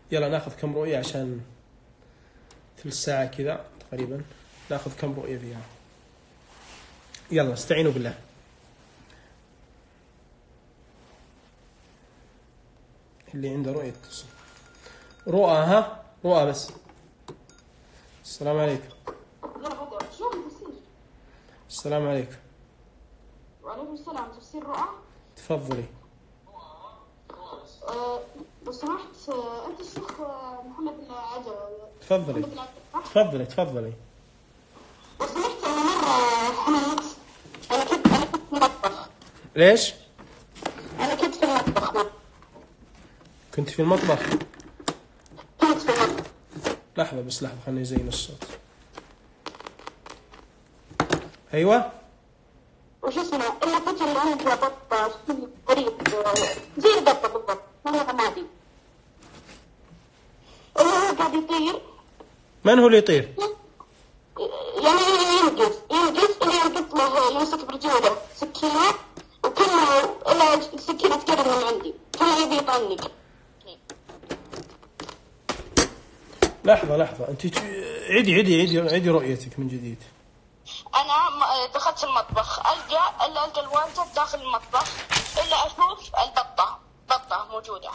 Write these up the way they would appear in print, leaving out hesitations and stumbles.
يلا ناخذ كم رؤية عشان ثلث ساعة كذا تقريبا، ناخذ كم رؤية فيها. يلا استعينوا بالله. اللي عنده رؤية اتصل. رؤى، ها رؤى بس. السلام عليكم. السلام عليكم. وعليكم السلام. تفسير رؤى. تفضلي. لو سمحت أنت الشيخ محمد العجل. تفضلي تفضلي تفضلي. لو سمحت أنا مرة حملت، أنا كنت في المطبخ. ليش؟ أنا كنت في المطبخ. كنت في المطبخ؟ كنت في المطبخ. لحظة بس لحظة، خليني يزين الصوت. أيوة. وش اسمه؟ إلا فجأة اللي عندها بطة غريب زي البطة بالضبط، ما هي رمادي. هو قاعد يطير. من هو اللي يطير؟ يعني ينقز اللي ينقز له يمسك برجوله سكينة، وكله إلا السكينة تقرب من عندي، كله يبي يطنق. لحظة أنت عيدي رؤيتك من جديد. أنا دخلت المطبخ ألقى الوالدة داخل المطبخ، إلا أشوف البطة موجودة.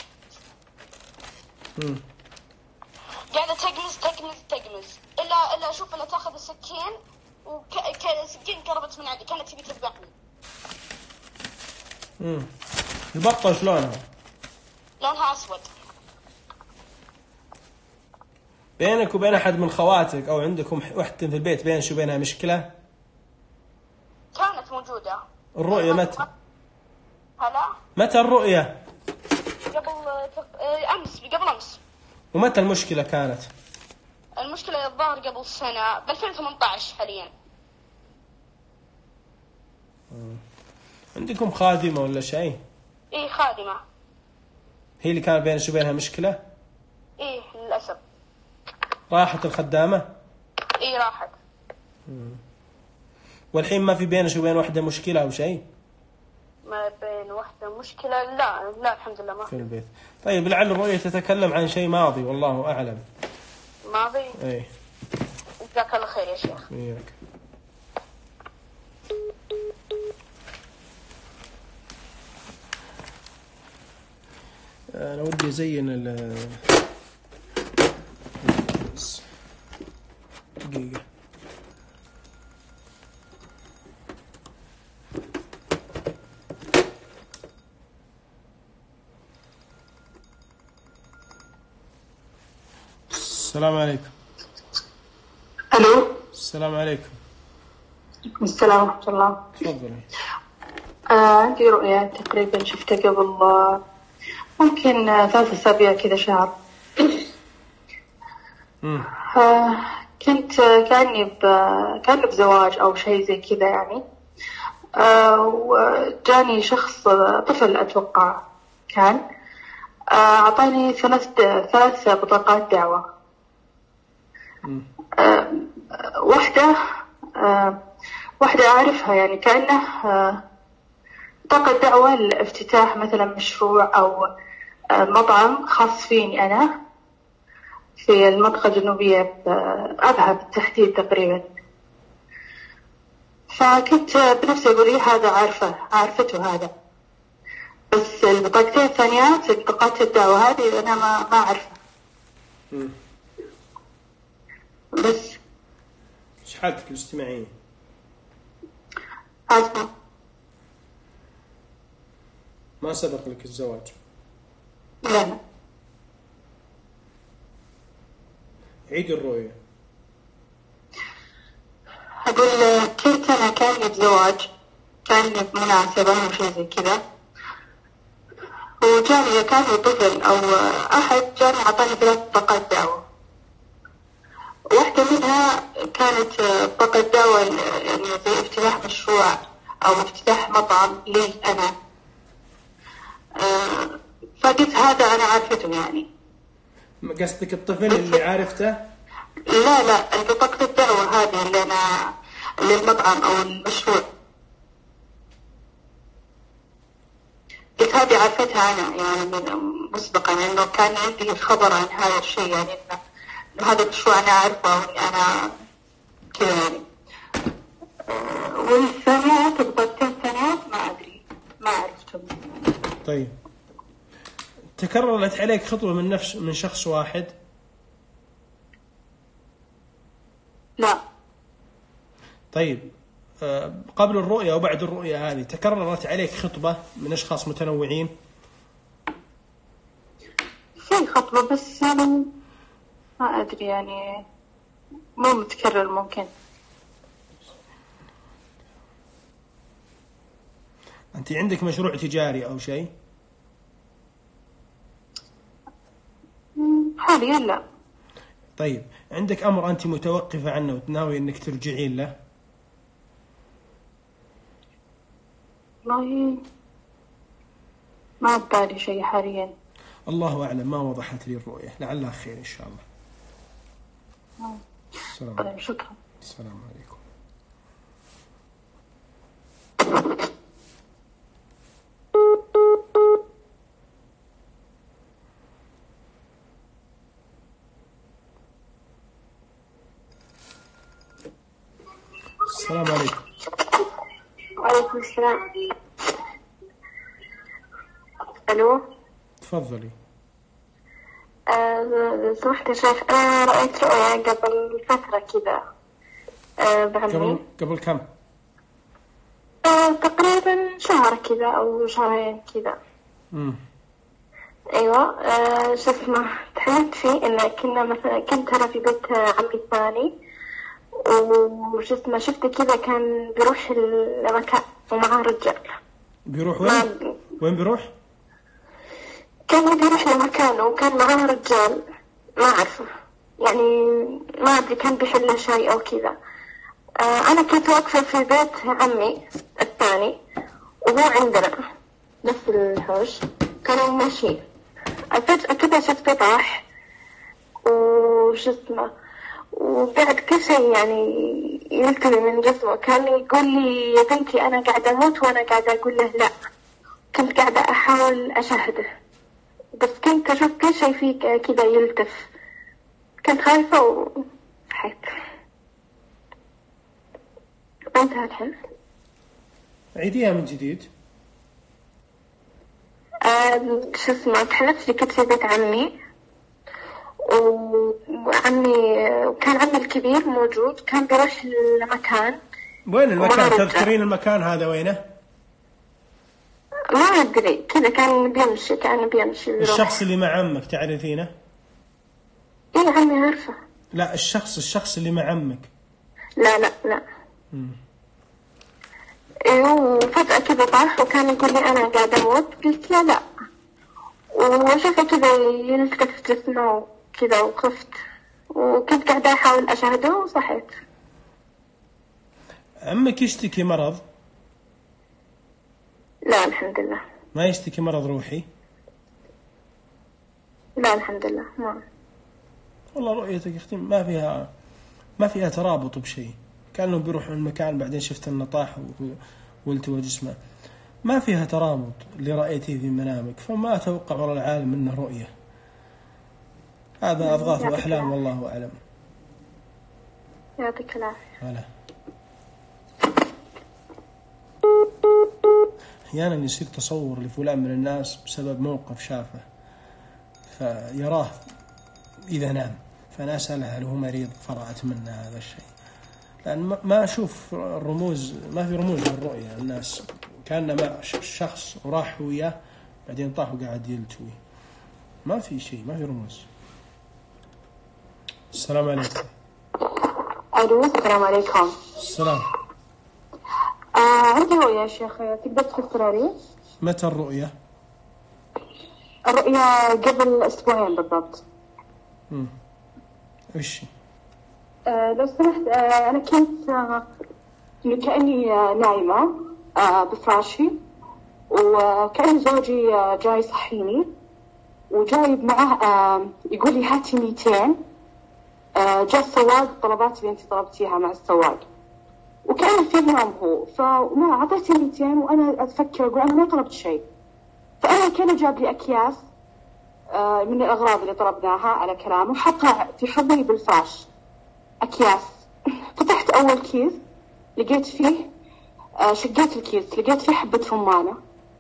قاعدة تقمز إلا أشوف إلا تأخذ السكين، السكين قربت من عندي، كانت تبي تذبحني. البطة شلونها؟ لونها أسود. بينك وبين أحد من خواتك أو عندكم وحدة في البيت بينش وبينها مشكلة؟ كانت موجودة. الرؤية متى؟ هلا؟ متى الرؤية؟ قبل أمس. ومتى المشكلة كانت؟ المشكلة الظاهر قبل سنة، ب 2018 حاليا. عندكم خادمة ولا شيء؟ إيه خادمة. هي اللي كان بينش وبينها مشكلة؟ إيه للأسف. راحت الخدامة؟ إيه راحت. والحين ما في بينش وبين وحدة مشكلة أو شيء؟ ما بين وحدة مشكلة، لا الحمد لله ما في البيت. طيب لعل الرؤية تتكلم عن شيء ماضي، والله أعلم. ماضي؟ ايه. جزاك الله خير يا شيخ. إياك. أنا ودي أزين دقيقة. السلام عليكم. ألو. السلام عليكم. عليكم السلام ورحمة الله. تفضلي. عندي رؤية تقريبا شفتها قبل ممكن 3 أسابيع كذا، شهر. كنت كأني بزواج أو شيء زي كذا يعني. وجاني شخص طفل أتوقع كان أعطاني 3 بطاقات دعوة. واحدة أعرفها يعني كأنه بطاقة دعوة لافتتاح مثلا مشروع أو مطعم خاص فيني أنا في المنطقة الجنوبية بأبها بالتحديد تقريبا. فكنت بنفسي أقول إيه هذا عارفته هذا، بس البطاقتين الثانيات بطاقات الدعوة هذه أنا ما أعرفها. بس إيش حالتك الاجتماعية؟ عارفة. ما سبق لك الزواج؟ لا. عيد الرؤية. أقول كنت أنا كاني بزواج، كاني بمناسبة أو شيء زي كذا، وجاني كان طفل أو أحد جاني عطاني 3 بطاقات دعوة. واحدة منها كانت بطاقة دعوة يعني زي افتتاح مشروع أو افتتاح مطعم لي أنا. فقلت هذا أنا عارفته يعني. قصدك الطفل اللي عارفته؟ لا بطاقة الدعوة هذه اللي أنا للمطعم أو المشروع. بس هذه عرفتها أنا يعني من مسبقا، إنه كان عندي خبر عن هذا الشيء، يعني إنه هذا المشروع أنا أعرفه وأنا كذا يعني. والثانيات الضبطين ثانيات ما أدري، ما عرفتهم. طيب تكررت عليك خطوة من شخص واحد؟ لا. طيب قبل الرؤية وبعد الرؤية هذه تكررت عليك خطبة من أشخاص متنوعين؟ في خطبة بس يعني ما أدري، يعني مو متكرر ممكن. أنت عندك مشروع تجاري أو شيء؟ حاليا لا. طيب عندك أمر أنت متوقفة عنه وتناوي أنك ترجعين له؟ والله ما ببالي شيء حاليا. الله أعلم، ما وضحت لي الرؤية، لعلها خير إن شاء الله. طيب شكرا. السلام عليكم. السلام عليكم. وعليكم السلام. ألو. تفضلي. سمحت يا شيخ، أنا رأيت رؤيا قبل فترة كذا بعمري. قبل كم؟ تقريبا شهر كذا أو شهرين كذا. أيوة. شو اسمه، تحلمت فيه إن كنا مثلا كنت أنا في بيت عمي الثاني، وشو اسمه شفته كذا كان بيروح المكان ومعاه رجال. بيروح وين؟ وين بيروح؟ كان بيروح لمكان وكان معاه رجال ما أعرفه، يعني ما أدري كان بيحل شيء أو كذا. أنا كنت واقفة في بيت عمي الثاني وهو عندنا نفس الحوش، كانوا ماشيين. فجأة كذا شفته طاح وشو اسمه، وبعد كل شيء يعني يلتوي من جسمه. كان يقول لي يا بنتي أنا قاعدة أموت، وأنا قاعدة أقول له لا. كنت قاعدة أحاول أشاهده بس كنت أشوف كل شيء فيه كذا يلتف. كنت خايفة وصحيت. انتهى الحين. عيديها من جديد. شو اسمه، تحلفت لي كنت في بيت عمي، وعمي كان عمي الكبير موجود، كان بيروح لمكان. وين المكان؟ تذكرين المكان هذا وينه؟ ما أدري، كذا كان بيمشي الشخص اللي مع عمك تعرفينه؟ إيه عمي عارفه. لا الشخص اللي مع عمك. لا. وفجأة كذا طاح وكان يقول لي أنا قاعدة أموت، قلت له لا، وشفه كذا يلتف جسمه كذا وخفت، وكنت قاعدة أحاول أشاهده وصحيت. عمك يشتكي مرض؟ لا الحمد لله. ما يشتكي مرض روحي؟ لا الحمد لله ما. والله رؤيتك اختي ما فيها ترابط بشيء، كأنه بيروح من المكان بعدين شفت انه طاح والتوى جسمه، ما فيها ترابط اللي رأيتيه في منامك، فما أتوقع والله العالم انه رؤية، هذا أضغاث وأحلام والله أعلم. يعطيك العافية. هلا. أحيانا يصير تصور لفلان من الناس بسبب موقف شافه فيراه إذا نام، فأنا أسأله هل هو مريض فرأت منه هذا الشيء، لأن ما أشوف الرموز، ما في رموز للرؤية. الناس كان ما شخص وراح وياه بعدين طاح وقاعد يلتوي، ما في شيء، ما في رموز. السلام عليكم. ألو. السلام عليكم. السلام. عندي رؤية يا شيخ، تقدر تفسرها لي؟ متى الرؤية؟ الرؤية قبل أسبوعين بالضبط. إيش؟ لو سمحت، أنا كنت كأني نايمة بفراشي، وكأن زوجي جاي يصحيني وجايب معه يقول لي هاتي 200. جاء السواق طلبات اللي أنت طلبتيها مع السواق، وكأن في نوم هو، فما أعطيته 200 وأنا أتفكر أقول أنا ما طلبت شيء. فأنا كان جاب لي أكياس من الأغراض اللي طلبناها على كلامه، وحطها في حضني بالفراش أكياس. فتحت أول كيس لقيت فيه شقيت الكيس لقيت فيه حبة رمانة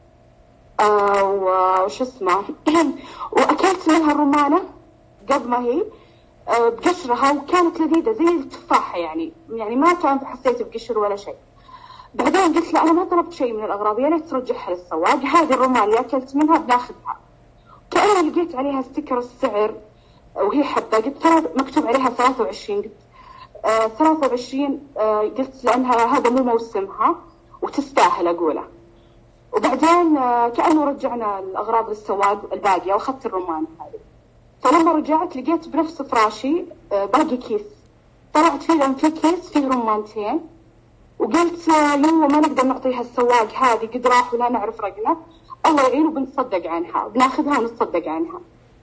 وش اسمه وأكلت منها الرمانة قبل ما هي بقشرها، وكانت لذيذة زي التفاحة يعني ما كانت حسيت بقشر ولا شيء. بعدين قلت له أنا ما طلبت شيء من الأغراض، يا ريت ترجعها للسواق، هذه الرمانة اللي أكلت منها بناخذها. كأني لقيت عليها ستيكر السعر وهي حبة، قلت مكتوب عليها 23، قلت 23 قلت لأنها هذا مو موسمها وتستاهل أقوله. وبعدين كأنه رجعنا الأغراض للسواق الباقية وأخذت الرمان هذه. فلما رجعت لقيت بنفس فراشي باقي كيس، طلعت فيه في كيس فيه رمانتين، وقلت ما نقدر نعطيها السواق، هذه قد راح ولا نعرف رقمه، الله يعينه بنتصدق عنها، بناخذها ونتصدق عنها.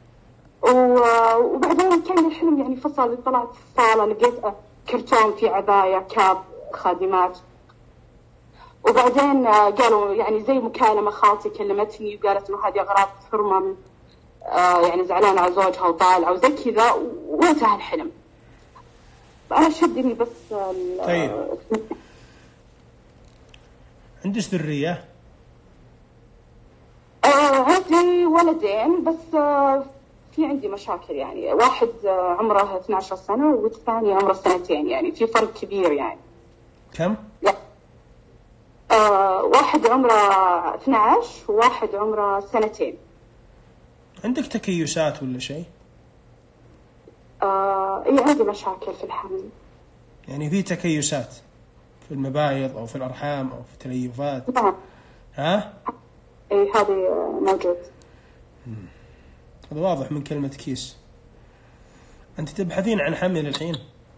وبعدين كان الحلم يعني فصل، طلعت في الصالة لقيت كرتون في عباية كاب خادمات. وبعدين قالوا يعني زي مكالمة، خالتي كلمتني وقالت إنه هذه أغراض حرمة يعني زعلانة على زوجها وطالعة وزي كذا، وانتهى الحلم. فأنا شدني بس. طيب عندك ذرية؟ عندي ولدين بس في عندي مشاكل يعني، واحد عمره 12 سنة والثاني عمره 2 يعني في فرق كبير يعني. كم؟ لا واحد عمره 12 وواحد عمره 2. عندك تكيسات ولا شيء؟ إيه عندي مشاكل في الحمل. يعني في تكيسات في المبايض أو في الأرحام أو في التليفات؟ نعم. ها؟ إيه هذه موجود. هذا واضح من كلمة كيس. أنت تبحثين عن حمل الحين؟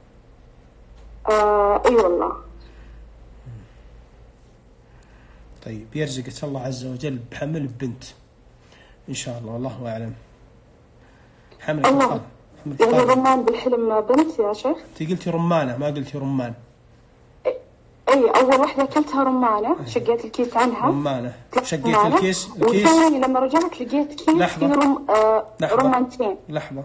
إيه والله. طيب يرزقك الله عز وجل بحمل بنت إن شاء الله، والله أعلم. حملك الله. يعني رمان بالحلم بنت يا شيخ؟ أنت قلتي رمانة ما قلتي رمان. اي اول واحدة اكلتها رمانة، شقيت الكيس عنها. رمانة شقيت الكيس. والثاني لما رجعت لقيت كيس فيه رمانتين. لحظة.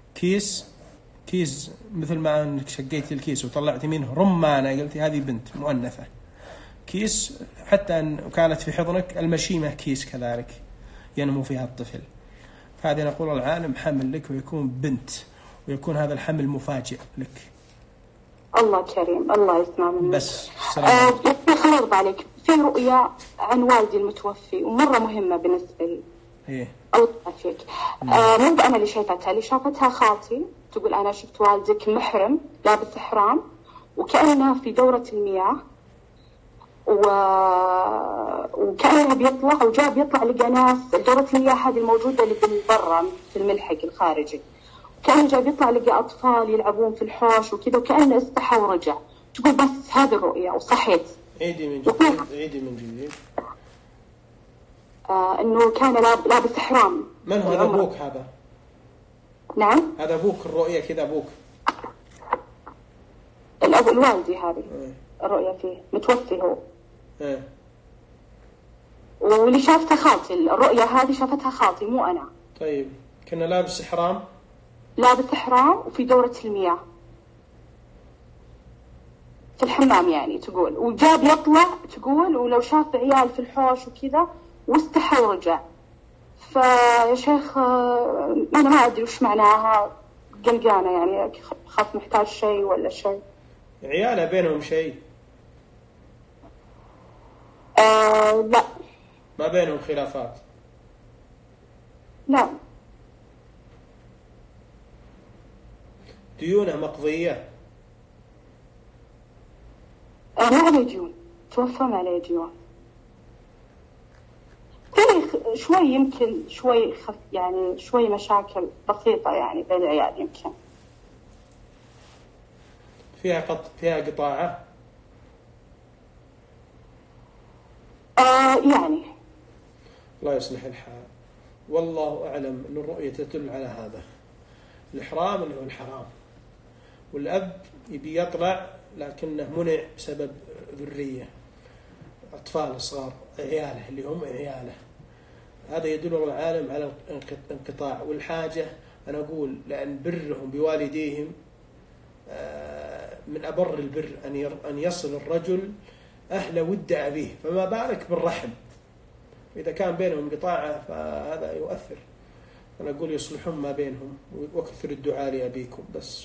كيس مثل ما انك شقيتي الكيس وطلعتي منه رمانة قلتي هذه بنت مؤنثة. كيس حتى ان كانت في حضنك المشيمة كيس كذلك ينمو فيها الطفل. فهذه نقول العالم حمل لك ويكون بنت، ويكون هذا الحمل مفاجئ لك. الله كريم، الله يسمع منك. بس سلام. خليني أرضى عليك، في رؤيا عن والدي المتوفي ومرة مهمة بالنسبة لي. إيه. الله يعافيك. مو أنا اللي شايفتها، اللي شافتها خالتي، تقول أنا شفت والدك محرم لابس إحرام وكأنه في دورة المياه وكأنه بيطلع وجاء بيطلع لقى ناس. دورة المياه هذه الموجودة اللي بالبرة في الملحق الخارجي، كان جاي بيطلع لقى أطفال يلعبون في الحوش وكذا، وكأنه استحى ورجع. تقول بس هذه الرؤية وصحيت. عيدي من جديد. عيدي من جديد. إنه كان لابس إحرام. من هو؟ هذا أبوك هذا؟ نعم. هذا أبوك الرؤية كذا أبوك؟ الأب الوالدي هذه. الرؤية فيه متوفي هو. واللي شافتها خالتي، الرؤية هذه شافتها خالتي مو أنا. طيب كنا لابس إحرام؟ لابس إحرام وفي دورة المياه في الحمام يعني تقول، وجاب يطلع تقول، ولو شاف عيال في الحوش وكذا واستحى ورجع. فيا شيخ أنا ما أدري وش معناها، قلقانة يعني، خاف محتاج شيء ولا شيء. عيالها بينهم شيء؟ لا ما بينهم خلافات؟ لا. ديونة مقضية؟ ما عليه ديون، توفى ما عليه ديون. شوي يمكن شوي يعني شوي مشاكل بسيطة يعني بين العيال يمكن. فيها قطاعة؟ يعني. الله يصلح الحال. والله أعلم أن الرؤية تدل على هذا. الإحرام اللي هو الحرام، والأب يبي يطلع لكنه منع بسبب ذرية، أطفال صغار، عياله اللي هم عياله. هذا يدل العالم على انقطاع. والحاجة أنا أقول لأن برهم بوالديهم من أبر البر أن يصل الرجل أهل ود أبيه، فما بالك بالرحم. إذا كان بينهم قطاعة فهذا يؤثر. أنا أقول يصلحون ما بينهم وكثر الدعاء لأبيكم بس.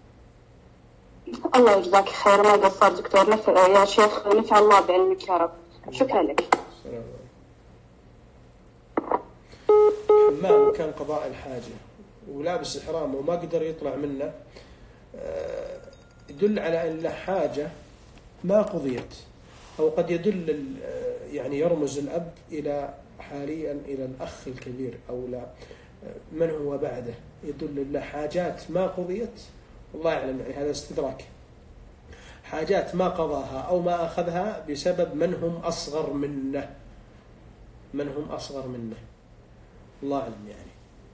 الله يجزاك خير، ما قصر دكتور. يا شيخ نفع الله بعلمك يا رب. شكرا لك. السلام عليكم. حمام كان قضاء الحاجة ولابس إحرام وما قدر يطلع منه، يدل على أن له حاجة ما قضيت، أو قد يدل يعني يرمز الأب إلى حاليا إلى الأخ الكبير أو لا من هو بعده، يدل له حاجات ما قضيت، والله أعلم. يعني هذا استدراك، حاجات ما قضاها أو ما أخذها بسبب من هم أصغر منه، الله أعلم يعني.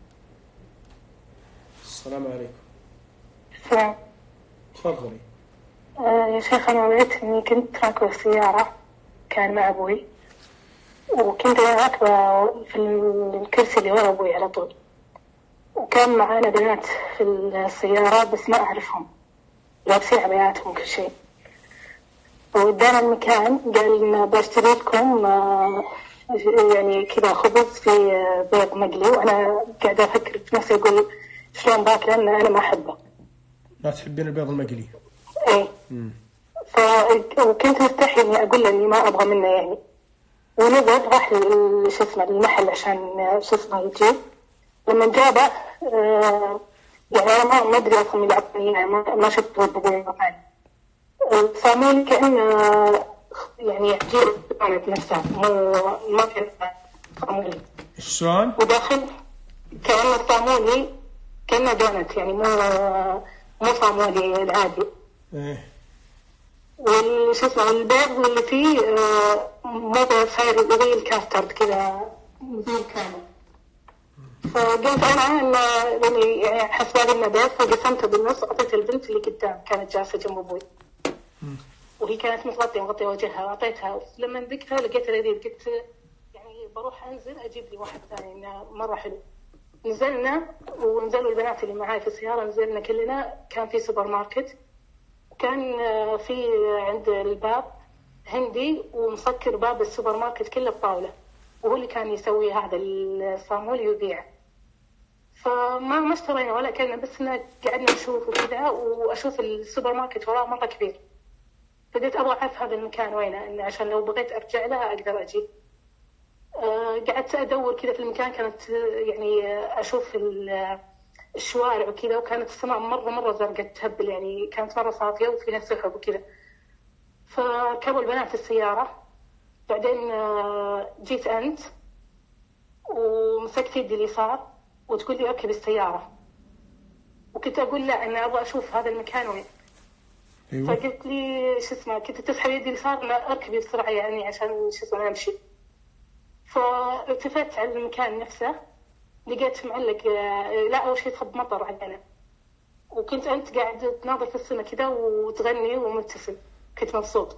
السلام عليكم. السلام. تفضلي. يا شيخ أنا وعدت إني كنت راكبة السيارة كان مع أبوي، وكنت راكبة في الكرسي اللي ورا أبوي على طول، وكان معانا بنات في السيارة بس ما أعرفهم، لابسين عباياتهم وكل شيء. ودانا المكان قال لنا بشتري لكم يعني كذا خبز في بيض مقلي، وأنا قاعدة أفكر في نفسي أقول شلون باكله لأن أنا ما أحبه. ما تحبين البيض المقلي؟ إيه. وكنت مستحي إني أقول له إني ما أبغى منه يعني. ونزل راح شو اسمه المحل عشان شو اسمه يجيب. لما جابه يعني أنا ما أدري أصلا اللي عطني يعني ما شفت أبوي مكان. صامولي كأنه يعني عجيب كانت نفسها ما كان صامولي. شلون؟ وداخل كأنه صامولي كأنه دونت يعني مو صامولي العادي. إيه. والشو اسمه البيض اللي فيه مو صاير زي الكاسترد كذا زي كامل. فقلت أنا يعني حسبالي إنه بيض، فقسمته بالنص وأعطيته البنت اللي قدام كانت جالسة جنب أبوي، وهي كانت مغطية وجهها، وأعطيتها. لما ذقتها لقيتها لذيذ، قلت يعني بروح أنزل أجيب لي واحد ثاني إنه مرة حلو. نزلنا ونزلوا البنات اللي معاي في السيارة، نزلنا كلنا. كان في سوبر ماركت، كان في عند الباب هندي ومسكر باب السوبر ماركت كله بطاولة، وهو اللي كان يسوي هذا الصامولي ويبيع. فما اشترينا ولا أكلنا، بس قعدنا نشوف وكذا، وأشوف السوبر ماركت وراه مرة كبير. بديت أبغى أعرف هذا المكان وينه، إنه عشان لو بغيت أرجع له أقدر أجي. قعدت أدور كذا في المكان، كانت يعني أشوف الشوارع وكذا، وكانت السماء مرة زرقاء تهبل، يعني كانت مرة صافية وفيها سحب وكذا. فركبوا البنات السيارة، بعدين جيت أنت ومسكت يدي اليسار وتقول لي أركب السيارة، وكنت أقول لا أنا أبغى أشوف هذا المكان وين. أيوة. فقلت لي شو اسمه كنت تسحب يدي اليسار لا أركبي بسرعة يعني عشان شو اسمه أمشي. فالتفت على المكان نفسه، لقيت معلق لا أول شيء تخب مطر عندنا، وكنت أنت قاعد تناظر في السماء كذا وتغني ومبتسم، كنت مبسوط.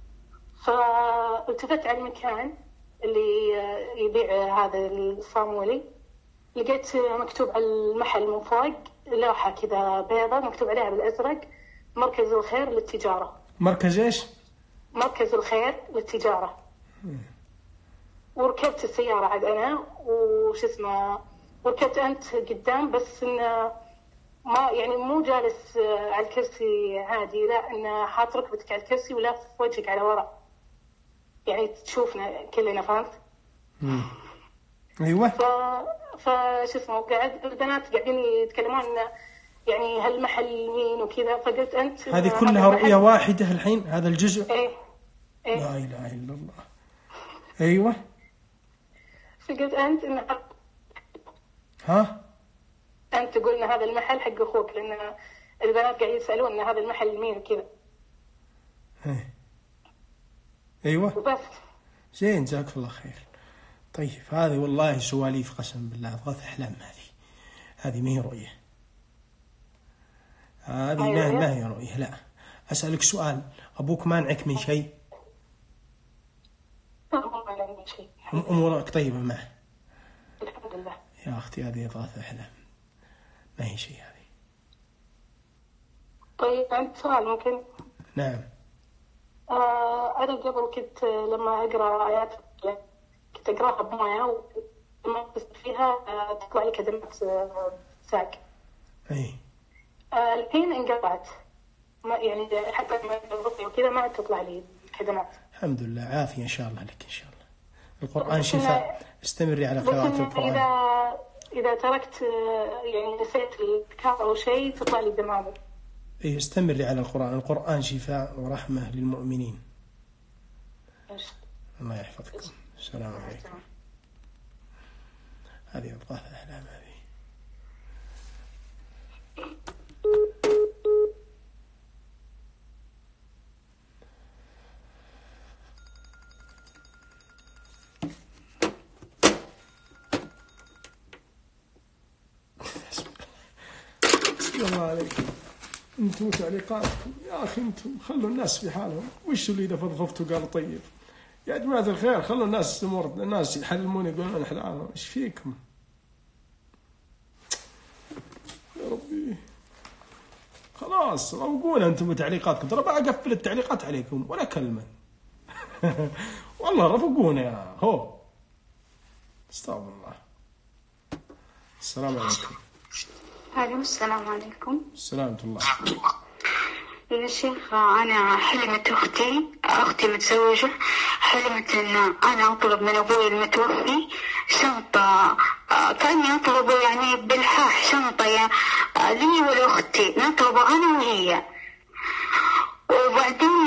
فالتفت على المكان اللي يبيع هذا الصامولي، لقيت مكتوب على المحل من فوق لوحة كذا بيضة مكتوب عليها بالأزرق مركز الخير للتجارة. مركز إيش؟ مركز الخير للتجارة. وركبت السيارة عاد أنا وش اسمه، وركبت أنت قدام، بس إنه ما يعني مو جالس على الكرسي عادي، لا إنه حاط ركبتك على الكرسي ولا في وجهك على وراء، يعني تشوفنا كلنا، فهمت؟ أيوة. فش اسمه قاعد البنات قاعدين يتكلمون يعني هالمحل مين وكذا، فقلت أنت هذه كلها رؤية واحدة الحين هذا الجزء؟ إيه. لا إله إلا الله. أيوة. فقلت أنت إن ها؟ أنت قلنا هذا المحل حق أخوك، لأن البنات قاعد يسألون إن هذا المحل مين وكذا. أيوة. وبس. زين جزاك الله خير. طيب هذه والله سواليف قسم بالله، أضغاث أحلام. هذه ما هي رؤية، هذه ما هي رؤية. لا أسألك سؤال، أبوك مانعك من شيء؟ أمورك طيبة معه؟ يا أختي هذه إضغاث أحلام، ما هي شيء هذه. طيب عندي سؤال ممكن؟ نعم. أنا قبل كنت لما أقرأ آيات كنت أقرأها بموية وما فيها تطلع لي كلمات ساك. أي. الحين انقطعت، ما يعني حتى لما الرقية وكذا ما تطلع لي كلمات. الحمد لله عافية إن شاء الله لك إن شاء الله. القرآن شفاء، استمري على قراءة القرآن. إذا تركت يعني نسيت الذكر أو شيء تطلع لي دمامة. إيه استمري على القرآن، القرآن شفاء ورحمة للمؤمنين. الله يحفظكم. السلام عليكم. هذه أضغاث أحلام هذه. الله عليكم انتم تعليقاتكم يا اخي، انتم خلوا الناس في حالهم. وش اللي اذا فضفضتوا قال طيب يا جماعه الخير، خلوا الناس الناس يحلمون يقولون احلامهم. ايش فيكم يا ربي؟ خلاص روقونا انتم تعليقاتكم، ترى بقفل التعليقات عليكم ولا كلمه. والله رفقونا يا هو. استغفر الله. السلام عليكم. الو السلام عليكم. سلامة الله. يا شيخ أنا حلمت أختي متزوجة، حلمت إن أنا أطلب من أبوي المتوفي شنطة، كأني أطلب يعني بالحاح شنطة لي ولأختي، نطلبه أنا وهي. وبعدين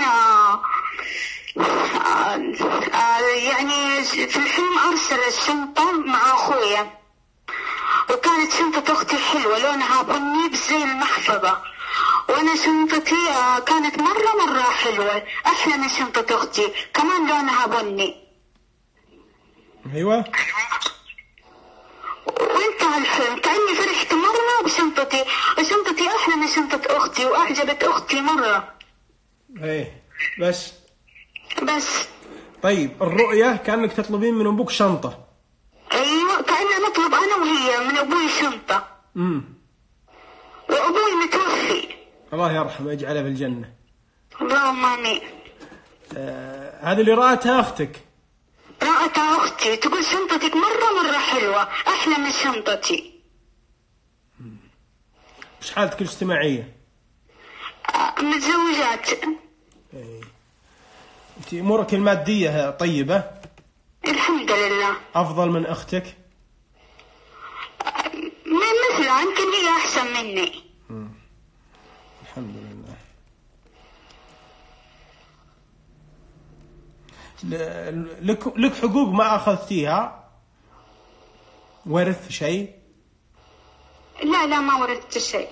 يعني في الحلم أرسل الشنطة مع أخويا، وكانت شنطة أختي حلوة لونها بني بزي المحفظة، وأنا شنطتي كانت مرة حلوة أحلى من شنطة أختي، كمان لونها بني. أيوة. وانتهى الحلم كأني فرحت مرة بشنطتي، وشنطتي أحلى من شنطة أختي وأعجبت أختي مرة. إيه بس. طيب الرؤية كأنك تطلبين من أبوك شنطة. أيوة كأننا نطلب أنا وهي من أبوي شنطة. وأبوي متوفي. الله يرحمه يجعله في الجنة. اللهم آمين. هذه اللي رأتها أختك. رأتها أختي تقول شنطتك مرة حلوة أحلى من شنطتي. وش حالتك الاجتماعية؟ متزوجات. أنت أمورك المادية طيبة؟ الحمد لله. أفضل من أختك؟ مثلها يمكن هي أحسن مني. الحمد لله. لك حقوق ما أخذتيها؟ ورث شيء؟ لا ما ورثت شيء.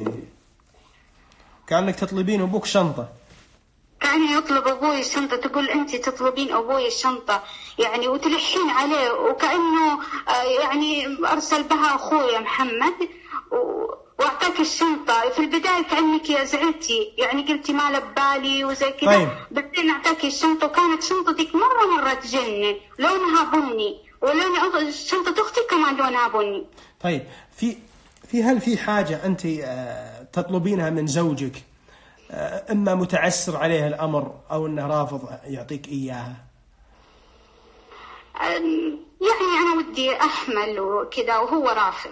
كأنك تطلبين أبوك شنطة. كأني يطلب أبوي الشنطة، تقول أنت تطلبين أبوي الشنطة يعني وتلحين عليه، وكأنه يعني أرسل بها أخويا محمد وأعطاك الشنطة. في البداية كأنك يا زعلتي يعني قلتي ما لبالي وزي كذا. طيب. بعدين أعطاك الشنطة وكانت شنطتك مرة تجنن، لونها بني، ولون شنطة أختي كمان لونها بني. طيب هل في حاجة أنت تطلبينها من زوجك إما متعسر عليه الأمر أو أنه رافض يعطيك إياها؟ يعني أنا ودي أحمل وكذا وهو رافض.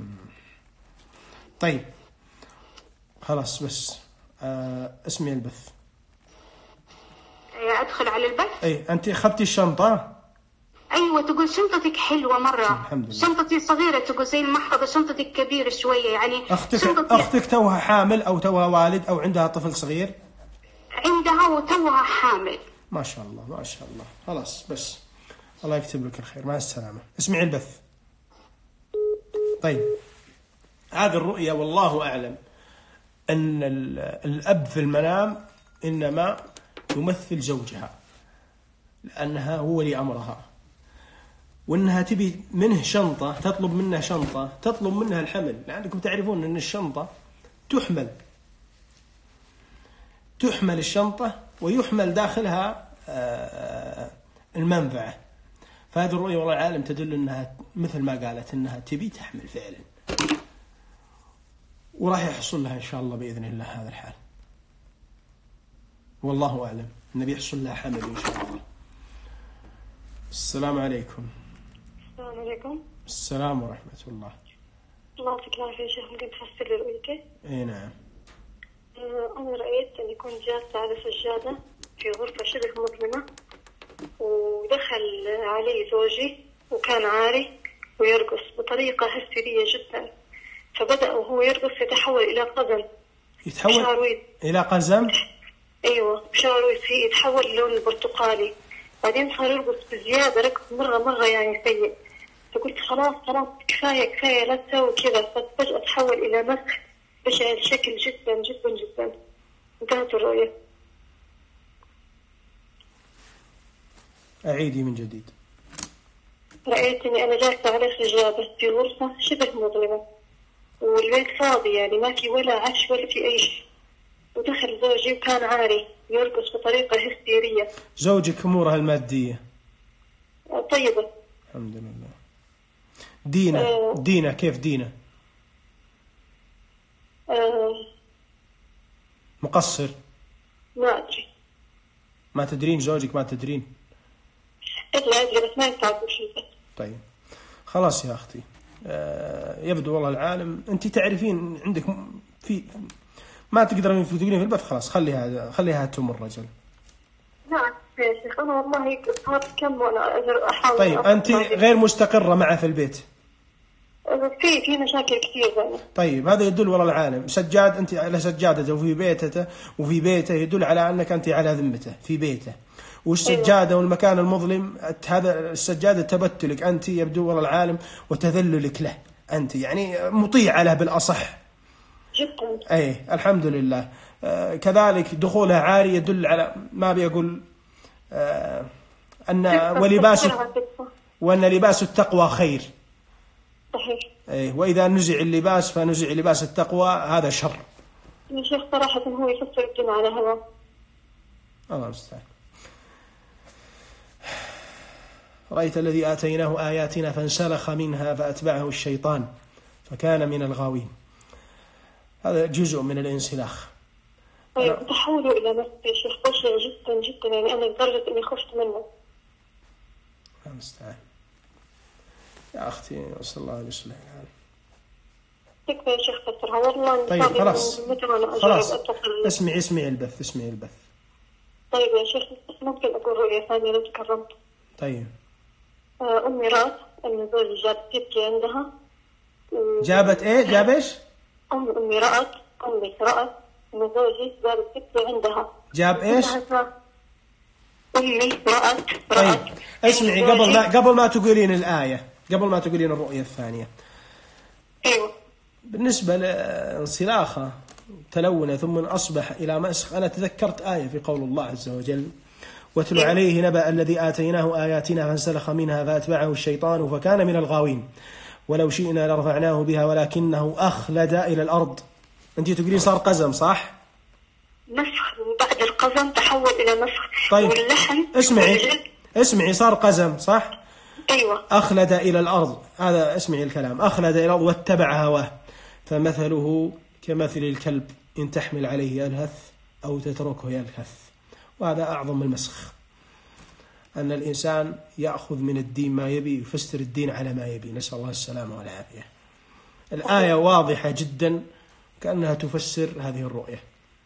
طيب خلاص بس اسمي البث. أدخل على البث؟ أي أنت أخذتي الشنطة؟ أيوة تقول شنطتك حلوة مرة. الحمد لله. شنطتي صغيرة تقول زي المحفظة، شنطتك كبيرة شوية يعني. أختك توها حامل أو توها والد أو عندها طفل صغير؟ عندها وتوها حامل. ما شاء الله ما شاء الله. خلاص بس الله يكتب لك الخير، مع السلامة. اسمعي البث. طيب هذه الرؤية والله أعلم أن الأب في المنام إنما يمثل زوجها، لأنها هو اللي أمرها، وأنها تبي منه شنطة، تطلب منه شنطة، تطلب منها الحمل، لأنكم تعرفون أن الشنطة تحمل الشنطة ويحمل داخلها المنفعة، فهذه الرؤية والله العالم تدل أنها مثل ما قالت أنها تبي تحمل فعلا، وراح يحصل لها إن شاء الله بإذن الله هذا الحال، والله أعلم. النبي يحصل لها حمل إن شاء الله. السلام عليكم. السلام عليكم. السلام ورحمة الله. الله يعطيك العافية يا شيخ. ممكن تفسر لي رؤيتي؟ اي نعم. أنا رأيت أني كنت جالسة على سجادة في غرفة شبه مظلمة، ودخل علي زوجي وكان عاري ويرقص بطريقة هستيرية جدا، فبدأ وهو يرقص يتحول إلى قزم. يتحول إلى قزم؟ أيوة، شعره يتحول للون البرتقالي، بعدين صار يرقص بزيادة، رقص مرة يعني سيء. فقلت خلاص كفاية لا تسوي كذا. ففجأة تحول إلى مسخ بشع الشكل جدا جدا جدا. انتهت الرؤية. أعيدي من جديد. رأيت إني أنا جالسة على سجادة في غرفة شبه مظلمة، والبيت فاضي يعني ما في ولا عش ولا في أي شيء، ودخل زوجي وكان عاري يرقص بطريقة هستيرية. زوجك أمورها المادية طيبة الحمد لله. دينا كيف دينا؟ مقصر؟ ما أدري. ما تدرين زوجك؟ ما تدرين؟ أدري بس ما يتعب شيء. طيب خلاص يا أختي. يبدو والله العالم أنت تعرفين عندك في ما تقدرين تقولين في البث، خلاص خليها تم الرجل. نعم يا شيخ، أنا والله صار كم وأنا أحاول. طيب أنت غير مستقرة معه في البيت؟ في مشاكل كثير يعني. طيب هذا يدل والله العالم سجاد، أنت على سجادته وفي بيته يدل على أنك أنت على ذمته في بيته. والسجادة والمكان المظلم هذا السجادة تبتلك أنت يبدو والله العالم وتذللك له أنت، يعني مطيعة له بالأصح جدا. أي الحمد لله. كذلك دخولها عاري يدل على ما بيقول وأن لباس التقوى خير. صحيح. أي وإذا نزع اللباس فنزع لباس التقوى هذا شر. يا شيخ صراحة هو يفسر الدين على هوا. الله المستعان. رأيت الذي آتيناه آياتنا فانسلخ منها فأتبعه الشيطان فكان من الغاوين. هذا جزء من الانسلاخ. طيب تحولوا إلى نفسي يا شيخ بشع جدا جدا، يعني أنا لدرجة إني خفت منه. المستعان. يا أختي أسأل الله أن يصلح الحال. تكفى يا شيخ فسرها والله. طيب خلاص اسمعي البث. طيب يا شيخ ممكن أقول رؤية ثانية لو تكرمت؟ طيب. أمي رأت أن زوجي جاب تبكي عندها. جابت إيه؟ جاب إيش؟ أمي رأت أن زوجي جاب تبكي عندها. جاب إيش؟ أمي رأت. طيب اسمعي قبل ما تقولين الآية، قبل ما تقولين الرؤية الثانية. أيوة. بالنسبة لانسلاخه تلون ثم أصبح إلى مسخ، أنا تذكرت آية في قول الله عز وجل واتل عليه نبأ الذي آتيناه آياتنا فانسلخ منها فأتبعه الشيطان فكان من الغاوين ولو شئنا لرفعناه بها ولكنه أخلد إلى الأرض. أنت تقولين صار قزم صح؟ مسخ، بعد القزم تحول إلى مسخ. طيب واللحم اسمعي صار قزم صح؟ أيوة. أخلد إلى الأرض، هذا اسمعي الكلام. أخلد إلى الأرض واتبع هواه فمثله كمثل الكلب إن تحمل عليه يلهث أو تتركه يلهث. وهذا أعظم المسخ، أن الإنسان يأخذ من الدين ما يبي يفسر الدين على ما يبي. نسأل الله السلامة والعافية. الآية واضحة جدا كأنها تفسر هذه الرؤية.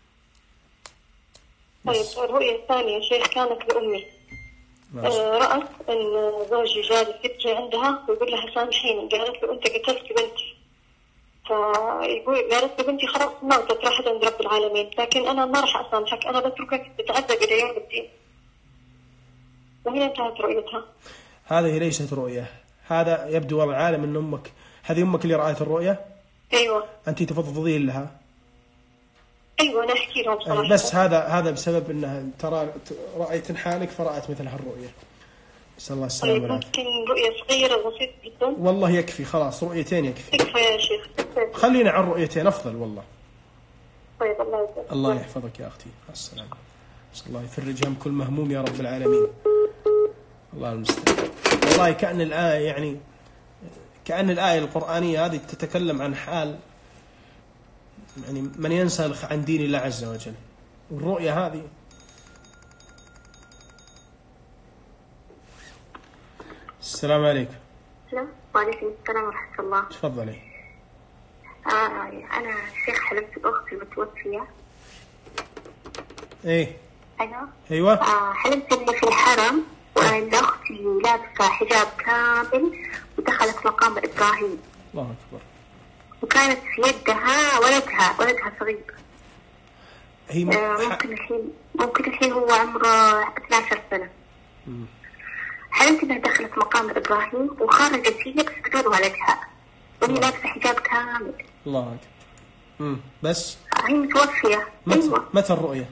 طيب الرؤية الثانية شيخ كانت لأمي. رأت أن زوجي جالس يبكي عندها ويقول لها سامحيني. قالت له أنت قتلت بنتي. قالت له بنتي خلاص ماتت راحت عند رب العالمين، لكن أنا ما راح أسامحك، أنا بتركك تتعذب إلى يوم الدين. وهي انتهت رؤيتها. هذه ليست رؤية، هذا يبدو والله العالم أن أمك، هذه أمك اللي رأت الرؤية؟ أيوة. أنت تفضلين لها؟ أيوة أنا أحكي لهم صراحة. بس هذا بسبب أنها ترى رأيت حالك فرأت مثل هالرؤية. نسأل الله السلامة والعافية. ممكن رؤية صغيرة بسيطة جدا؟ والله يكفي خلاص، رؤيتين يكفي. يكفي يا شيخ. خلينا عن رؤيتين أفضل والله. طيب الله يسلمك. الله يحفظك يا أختي. السلام. نسأل الله يفرج هم كل مهموم يا رب العالمين. الله المستعان. والله كأن الآية يعني كأن الآية القرآنية هذه تتكلم عن حال يعني من ينسلخ عن دين الله عز وجل. والرؤية هذه السلام عليكم. وعليكم السلام ورحمة الله. تفضلي. أنا شيخ حلمت بأختي المتوفية. إيه. أيوة. حلمت إني في الحرم وأن أختي لابسة حجاب كامل ودخلت مقام إبراهيم. الله أكبر. وكانت في يدها ولدها صغير. هي ممكن الحين هو عمره 12 سنة. حلمت إنها دخلت مقام إبراهيم وخرجت هي بس بدون ولدها وهي لابسة حجاب كامل. الله أكبر. بس هي متوفية. متى الرؤية؟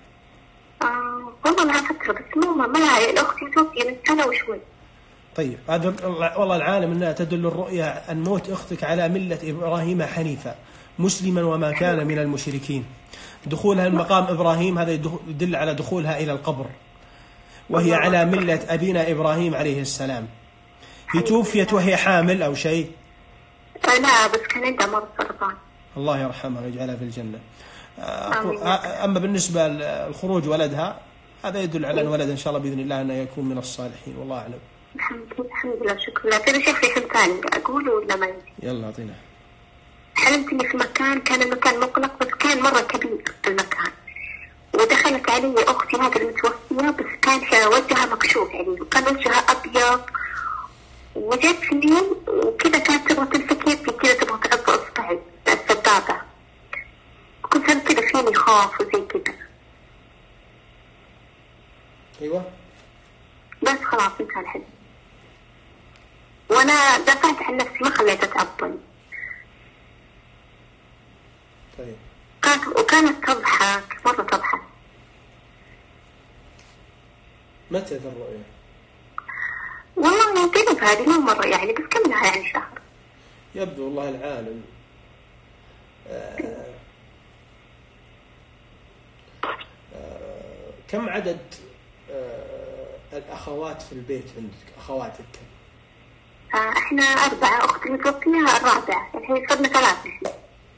والله لها فترة بس ما لها. الأخت متوفية من سنة وشوي. طيب هذا والله العالم أنها تدل الرؤيا أن موت أختك على ملة إبراهيم حنيفا مسلما وما كان من المشركين. دخولها المقام إبراهيم هذا يدل على دخولها إلى القبر، وهي على ملة أبينا إبراهيم عليه السلام. هي توفيت وهي حامل أو شيء؟ لا بس كان عندها مرض سرطان. الله يرحمها ويجعلها في الجنة. أما بالنسبة للخروج ولدها هذا يدل على أن ولد إن شاء الله بإذن الله أنه يكون من الصالحين، والله أعلم. الحمد لله شكرا لله. كذا شيخ في حلم ثاني أقوله ولا ما يجي؟ يلا أعطينا. حلمت إني في مكان كان المكان مغلق بس كان مرة كبير المكان، ودخلت علي أختي هذه المتوفية بس كان وجهها مكشوف يعني وكان وجهها أبيض، وجتني وكذا كانت تبغى تمسك يدي كذا تبغى تعض إصبعي السبابة، كنت أنا كذا فيني خوف وزي كذا. أيوة. بس خلاص انتهى الحلم، وأنا دافعت عن نفسي ما خليتها تعضني. طيب. وكانت تضحك مرة تضحك. متى ذا الرؤية؟ والله يمكن هذه مو مرة يعني بس كم لها يعني شهر. يبدو والله العالم كم عدد الأخوات في البيت عندك؟ أخواتك احنا 4، أختي متوفية 4 يعني صرنا 3.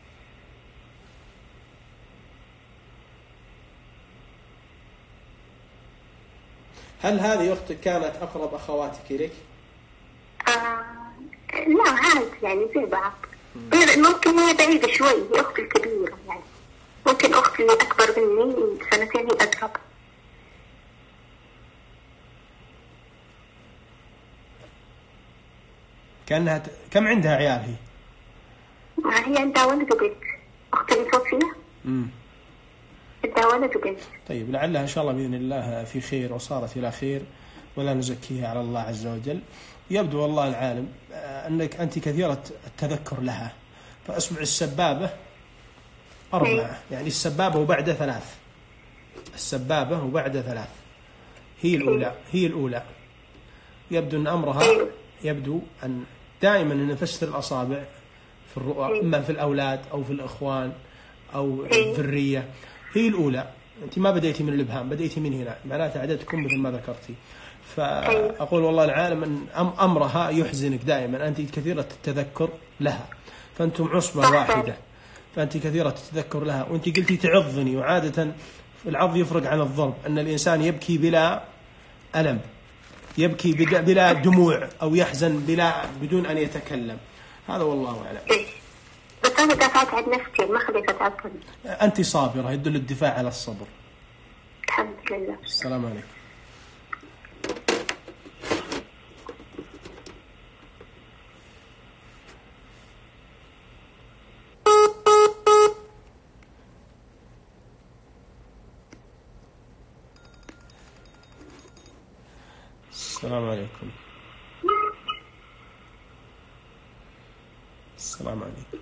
هل هذه أختك كانت أقرب أخواتك إليك؟ لا عادي يعني زي بعض. ممكن هي بعيدة شوي، هي أختي الكبيرة يعني. ممكن أختي اللي أكبر مني 2 هي أقرب. كأنها كم عندها عيال هي عندها ولد وبنت. أختي المتوفية عندها ولد وبنت. طيب لعلها إن شاء الله بإذن الله في خير وصارت إلى خير ولا نزكيها على الله عز وجل. يبدو والله العالم أنك أنت كثيرة التذكر لها. فأصبع السبابة 4 يعني السبابة وبعد 3. السبابة وبعد 3 هي الأولى. يبدو أن أمرها يبدو أن دائما نفسر الأصابع في الرؤى إما في الأولاد أو في الإخوان أو الذرية. هي الأولى. أنت ما بديتي من الإبهام، بديتي من هنا، معناته عددكم مثل ما ذكرتي. فأقول والله العالم أن أمرها يحزنك دائما. أنت كثيرة التذكر لها، فأنتم عصبة واحدة، فأنت كثيرة التذكر لها. وأنت قلتي تعضني، وعادة العض يفرق عن الضرب، أن الإنسان يبكي بلا ألم، يبكي بلا دموع، أو يحزن بدون أن يتكلم. هذا والله أعلم. بس أنا دافعت عن نفسي ما خليتها تعضني. أنت صابرة، يدل الدفاع على الصبر. الحمد لله. السلام عليكم. السلام عليكم. السلام عليكم.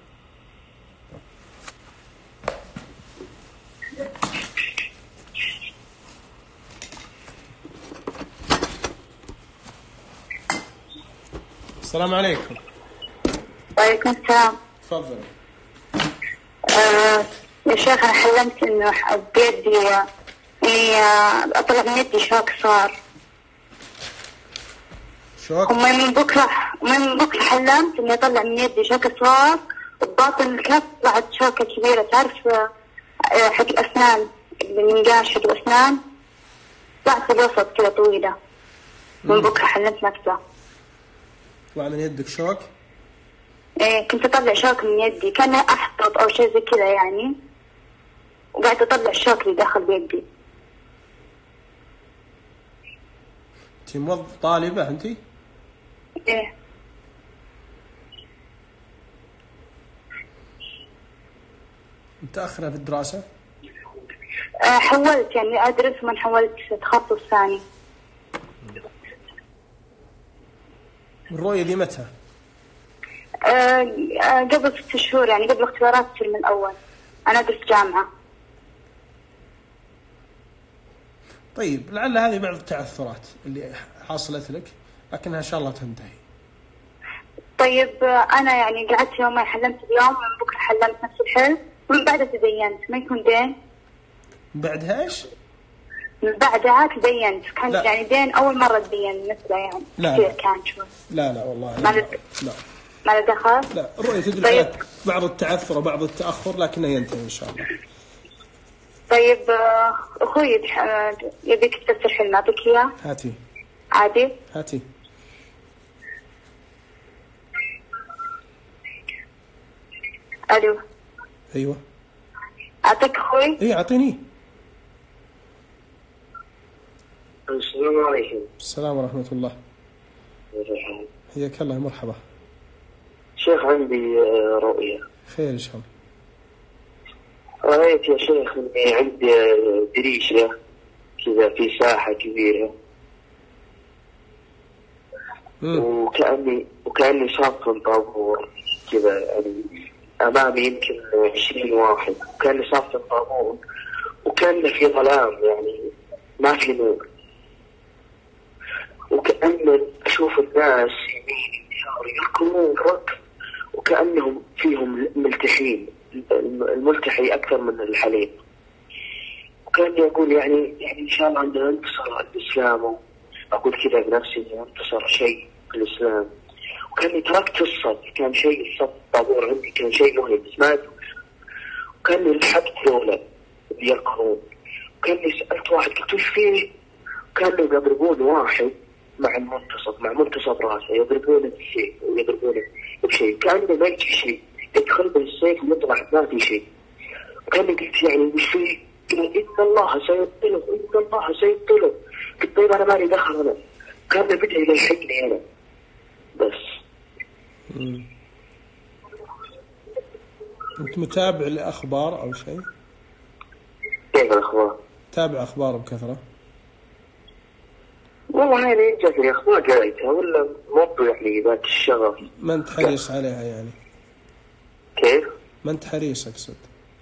السلام عليكم. وعليكم السلام. تفضل. يا شيخ أنا حلمت إنه بيدي أطلع من يدي شوك صار. شوك؟ من بكرة حلمت إني أطلع من يدي شوكة صغار، وباطن الكف طلعت شوكة كبيرة، تعرف حق الأسنان اللي من نقاش حق الأسنان، طلعت في الوسط كذا طويلة. من بكرة حلمت نفسه. طلع من يدك شوك؟ إيه، كنت أطلع شوك من يدي، كان أحبط أو شيء زي كذا يعني، وقاعدة أطلع الشوك اللي داخل بيدي. أنت طالبة أنت؟ إيه. متأخرة في الدراسة؟ حولت يعني أدرس، من حولت تخصص ثاني. الرؤية دي متى؟ قبل 6 شهور يعني، قبل اختبارات الترم الأول. أنا أدرس جامعة. طيب لعل هذه بعض التعثرات اللي حصلت لك، لكنها إن شاء الله تنتهي. طيب أنا يعني قعدت يومين، حلمت اليوم، من بكرة حلمت نفس الحلم، ومن بعدها تدينت. ما يكون دين؟ بعدها إيش؟ من بعدها تدينت، كان لا. يعني دين أول مرة تدين مثله يعني. لا كثير لا. كان شوي. لا والله ما لا. ما له دخل؟ لا، الرؤية تدل طيب. على بعض التعثر وبعض التأخر، لكنه ينتهي إن شاء الله. طيب أخوي يبيك تفسر حلم، أعطيك إياه؟ هاتي. عادي؟ هاتي. ألو. أيوة. أعطيك أخوي؟ إيه أعطيني. السلام عليكم. السلام ورحمة الله. حياك الله، مرحبا. شيخ عندي رؤية. خير إن شاء الله. رأيت يا شيخ إني عندي دريشة كذا في ساحة كبيرة، وكأني صاف من طابور كذا يعني، أمامي يمكن 20 واحد، وكأني صاف من طابور، وكأنه في ظلام يعني ما في نور، وكأن أشوف الناس يمين يسار يركضون ركض، وكأنهم فيهم ملتحين، الملتحي أكثر من الحليب، وكان يقول يعني إن شاء الله عندنا انتصر الإسلام، أقول كذا بنفسي انتصر شيء في الإسلام، وكاني تركت الصف، كان شيء الصف طابور عندي كان شيء مهم بس وكاني لحقت دولة يركضون، وكاني سألت واحد قلت وش فيه، كانوا يضربون واحد مع منتصف راسه، يضربونه بشيء ويضربونه بشيء، كأنه ما يجي شيء، يدخل بالسيف ويطلع ما في شيء، وكاني قلت يعني وش فيه، قال إن الله سيبطله، قلت طيب أنا مالي دخل، أنا كان بدأ يلحقني أنا بس. أنت متابع لأخبار أو شيء؟ كيف الأخبار؟ تابع أخبار بكثرة؟ والله هاي جات لي أخبار قريتها، ولا موضوع يعني ذات الشغف. ما أنت حريص عليها يعني؟ كيف؟ ما أنت حريص أقصد؟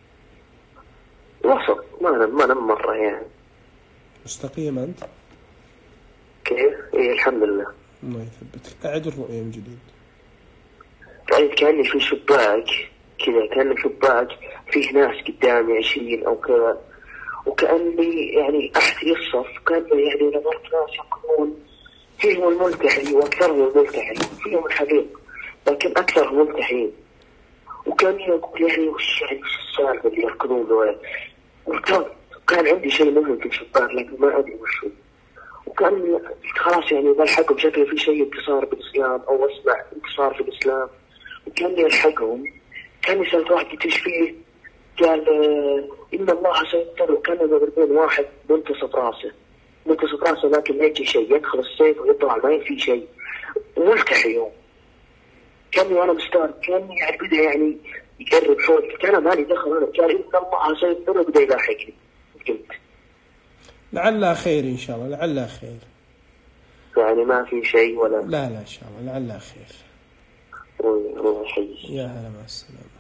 وسط، ما مرة يعني. مستقيم أنت؟ كيف؟ إيه الحمد لله. الله يثبتك. أعد الرؤية من جديد. رأيت كأني في شباك كذا، كأنه شباك فيه ناس قدامي 20 أو كذا، وكأني يعني أحتي الصف، كأني يعني نظرت ناس يقولون فيهم الملتحي وأكثرهم الملتحي، فيهم الحبيب لكن أكثرهم ملتحين، وكان يقول يعني وش السالفة اللي يركضون دول، وكان عندي شيء مهم في الشباك لكن ما أدري وش هو، وكان خلاص يعني بلحقهم بشكل في شيء انتصار بالإسلام أو أسمع انتصار في الإسلام، وكان يلحقهم، كان سألت واحد قلت ايش فيه، قال إن الله سيبطله، وكان يضربون واحد منتصف راسه لكن ما يجي شيء، يدخل السيف ويطلع ما في شيء، وملتحي يوم، كان وأنا مستغرب، كان يعني بدأ يعني يقرب شوي، كان مالي دخل، أنا قال إن الله سيبطله، بدأ يلاحقني، قلت لعلها خير إن شاء الله، لعلها خير يعني ما في شيء ولا لا إن شاء الله لعلها خير. الله يحييك. يا هلا مع السلامة.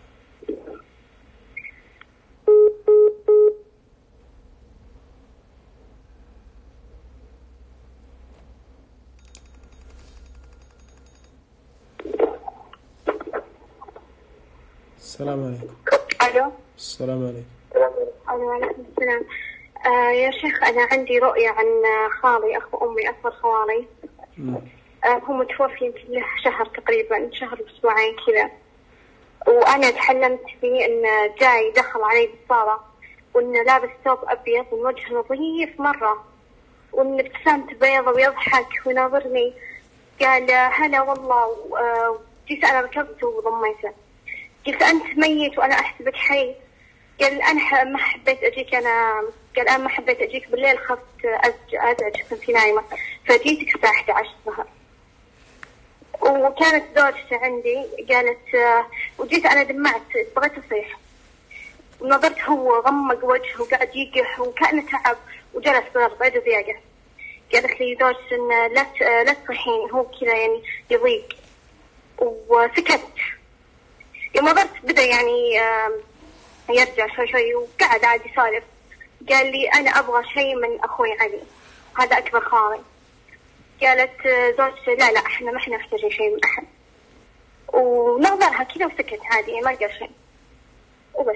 السلام عليكم. ألو. السلام عليكم. وعليكم السلام. يا شيخ أنا عندي رؤية عن خالي، أخو أمي، أكبر خوالي. هو متوفي يمكن له شهر تقريبا، شهر أسبوعين كذا. وأنا تحلمت فيه إن جاي دخل علي بالصالة، وإنه لابس ثوب أبيض ووجهه نظيف مرة، وإن ابتسامته بيضة ويضحك ويناظرني. قال هلا والله. جيت أنا ركبته وضميته، قلت أنت ميت وأنا أحسبك حي. قال أنا ما حبيت أجيك، قال أنا ما حبيت أجيك بالليل، خفت أزعجك كنت نايمة، فجيتك الساعة 11 الظهر. وكانت زوجته عندي، قالت وجيت أنا دمعت، بغيت أصيح، ونظرت هو غمق وجهه وقاعد يقح وكأنه تعب، وجلس بيده ضيقة. قالت لي زوجتي إن لا تصيحين، هو كذا يعني يضيق. وسكت. يوم نظرت بدأ يعني يرجع شوي شوي، وقعد عادي يسولف. قال لي أنا أبغى شيء من أخوي علي، هذا أكبر خالي. قالت زوجتي لا إحنا ما محتاجين شيء من أحد. ونظرها كذا وسكت عادي، يعني ما قال شيء وبس.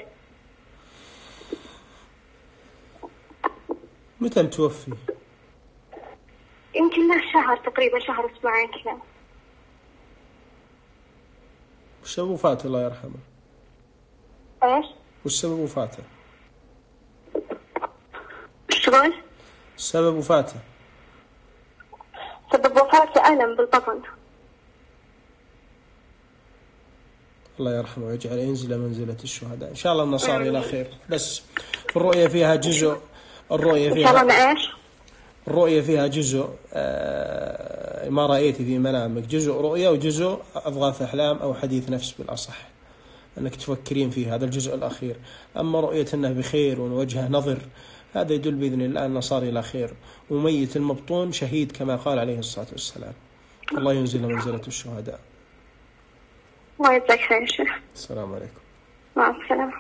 متى متوفي؟ يمكن له شهر تقريبا، شهر أسبوعين كذا. وش سبب وفاته الله يرحمه؟ إيش؟ وش سبب وفاته؟ إيش تقول؟ سبب وفاته؟ سبب وفاته ألم بالبطن. الله يرحمه ويجعل ينزل منزلة الشهداء إن شاء الله. إنه صار إلى خير. بس الرؤية فيها جزء، الرؤية فيها جزء ما رأيتي في منامك، جزء رؤية وجزء أضغاث أحلام أو حديث نفس بالأصح، أنك تفكرين فيه، هذا الجزء الأخير. أما رؤية أنه بخير ووجهه نظر، هذا يدل بإذن الله أنه صار إلى خير. وميت المبطون شهيد كما قال عليه الصلاة والسلام. الله ينزل منزلة الشهداء. الله يجزاك خير يا شيخ. السلام عليكم. مع السلامة.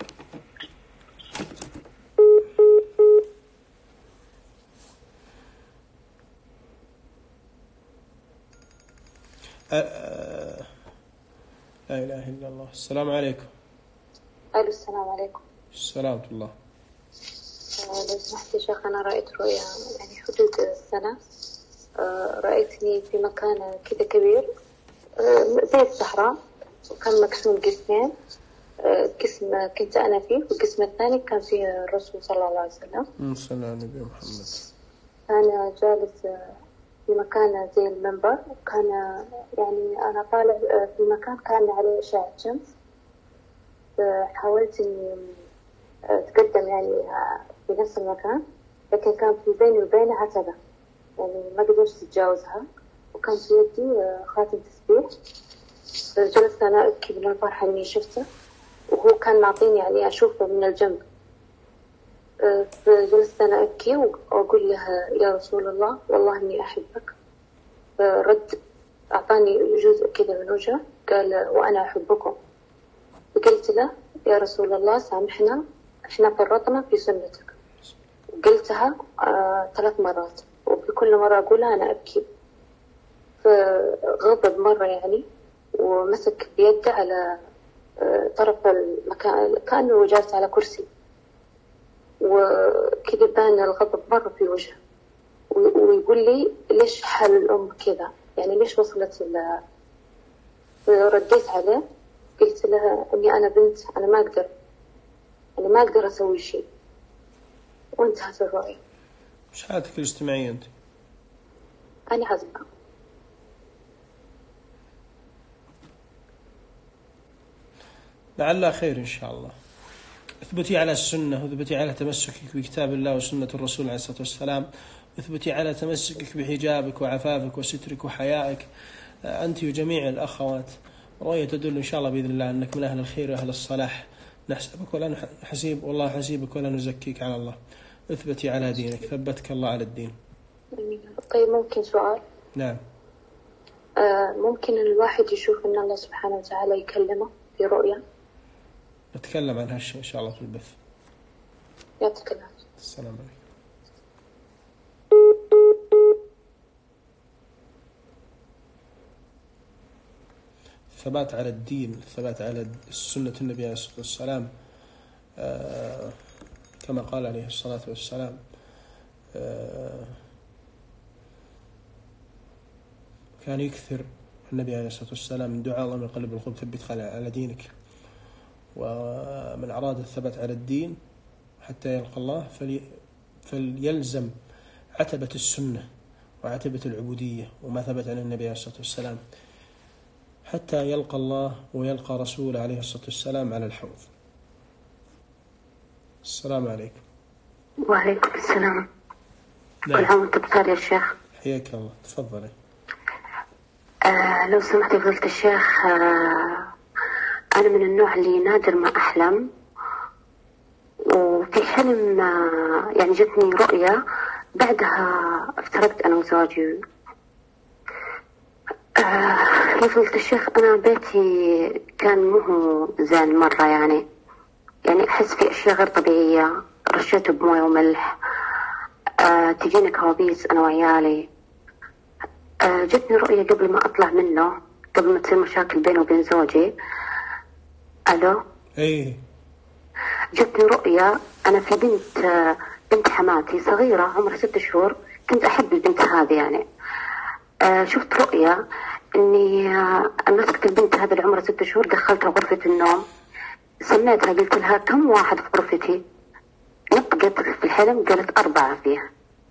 لا إله إلا الله. السلام عليكم. ألو السلام عليكم. السلام ورحمة الله. لو سمحت يا شيخ، أنا رأيت رؤيا يعني حدود السنة. رأيتني في مكان كذا كبير زي الصحراء، وكان مقسوم قسمين. قسم كنت أنا فيه، والقسم الثاني كان فيه الرسول صلى الله عليه وسلم. صلى على النبي محمد. أنا جالس في مكان زي المنبر، كان يعني أنا طالع في مكان كان عليه أشعة شمس. حاولت إني أتقدم يعني في نفس المكان، لكن كان في بيني وبينه عتبة، يعني ما قدرت أتجاوزها. وكان في يدي خاتم تسبيح. جلست أنا أبكي من الفرحة إني شفته، وهو كان معطيني يعني أشوفه من الجنب. فجلست أنا أبكي وأقول له يا رسول الله والله إني أحبك. فرد أعطاني جزء كذا من وجهه، قال وأنا أحبكم. فقلت له يا رسول الله سامحنا، إحنا فرطنا في سنتك. قلتها 3 مرات، وفي كل مرة أقولها أنا أبكي. فغضب مرة يعني، ومسك بيده على طرف المكان، كأنه جالس على كرسي، وكذا بان الغضب مرة في وجهه. ويقول لي ليش حال الأم كذا، يعني ليش وصلت رديت عليه، قلت له إني أنا بنت، أنا ما أقدر أسوي شيء. وانتهت الرؤية. مش حالتك الاجتماعية أنت؟ أنا عزبة. لعلها خير إن شاء الله. اثبتي على السنة، واثبتي على تمسكك بكتاب الله وسنة الرسول عليه الصلاة والسلام، اثبتي على تمسكك بحجابك وعفافك وسترك وحيائك أنت وجميع الأخوات. رؤية تدل إن شاء الله بإذن الله أنك من أهل الخير وأهل الصلاح. نحسبك ولا نحسيب، والله حسيبك ولا نزكيك على الله. اثبتي على دينك، ثبتك الله على الدين. طيب ممكن سؤال؟ نعم. ممكن الواحد يشوف أن الله سبحانه وتعالى يكلمه في رؤيا؟ نتكلم عن هالشيء إن شاء الله في البث. يعطيك العافية. السلام عليكم. الثبات على الدين، الثبات على سنة النبي عليه الصلاة والسلام، كما قال عليه الصلاة والسلام كان يكثر النبي عليه الصلاة والسلام من دعاء اللهم قلب القلوب ثبت على دينك، ومن أراد الثبات على الدين حتى يلقى الله فليلزم عتبة السنة وعتبة العبودية وما ثبت عن النبي عليه الصلاة والسلام حتى يلقى الله ويلقى رسوله عليه الصلاة والسلام على الحوض. السلام عليكم. وعليكم السلام. نعم. كل عام وانت بخير يا شيخ. حياك الله، تفضلي. لو سمحت يا فضيلة الشيخ، أنا من النوع اللي نادر ما أحلم، وفي حلم يعني جتني رؤية بعدها افترقت أنا وزوجي. يا فضيلة الشيخ أنا بيتي كان مو زين مرة، يعني أحس في أشياء غير طبيعية، رشيته بموية وملح، تجيني كوابيس أنا وعيالي. جتني رؤية قبل ما أطلع منه، قبل ما تصير مشاكل بيني وبين زوجي. ألو. إيه. جتني رؤية أنا في بنت حماتي صغيرة عمرها 6 شهور، كنت أحب البنت هذه يعني. شفت رؤية إني مسكت البنت هذه اللي عمرها 6 شهور، دخلتها غرفة النوم، سميتها، قلت لها كم واحد في غرفتي؟ نطقت في الحلم قالت 4 فيها.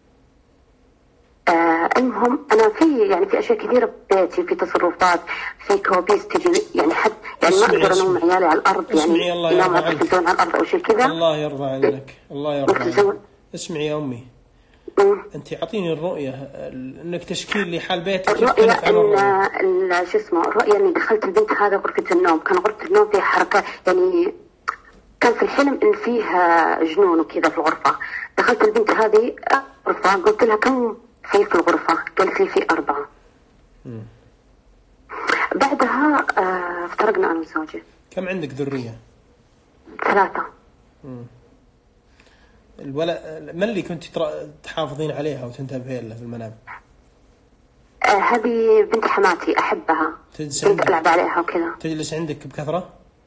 المهم أنا في أشياء كثيرة ببيتي، في تصرفات، في كوابيس تجي، يعني حد يعني ما أقدر أنوم عيالي على الأرض، يعني ينام على التلفزيون على الأرض أو شيء كذا. الله يرضى عنك، الله يرضى عنك. اسمعي يا أمي، أنت أعطيني الرؤية إنك تشكيل لي حال بيتك. الرؤية إن شو اسمه، الرؤية إني دخلت البنت هذا غرفة النوم، كان غرفة النوم فيها حركة، يعني كان في الحلم إن فيها جنون وكذا في الغرفة. دخلت البنت هذه غرفة، قلت لها كم في الغرفة؟ قالت لي في 4. بعدها افترقنا أنا وزوجي. كم عندك ذرية؟ 3. ما اللي كنت تحافظين عليها وتنتبهين له في المنام؟ هذه بنت حماتي أحبها، كنت ألعب عليها وكذا. تجلس عندك بكثرة؟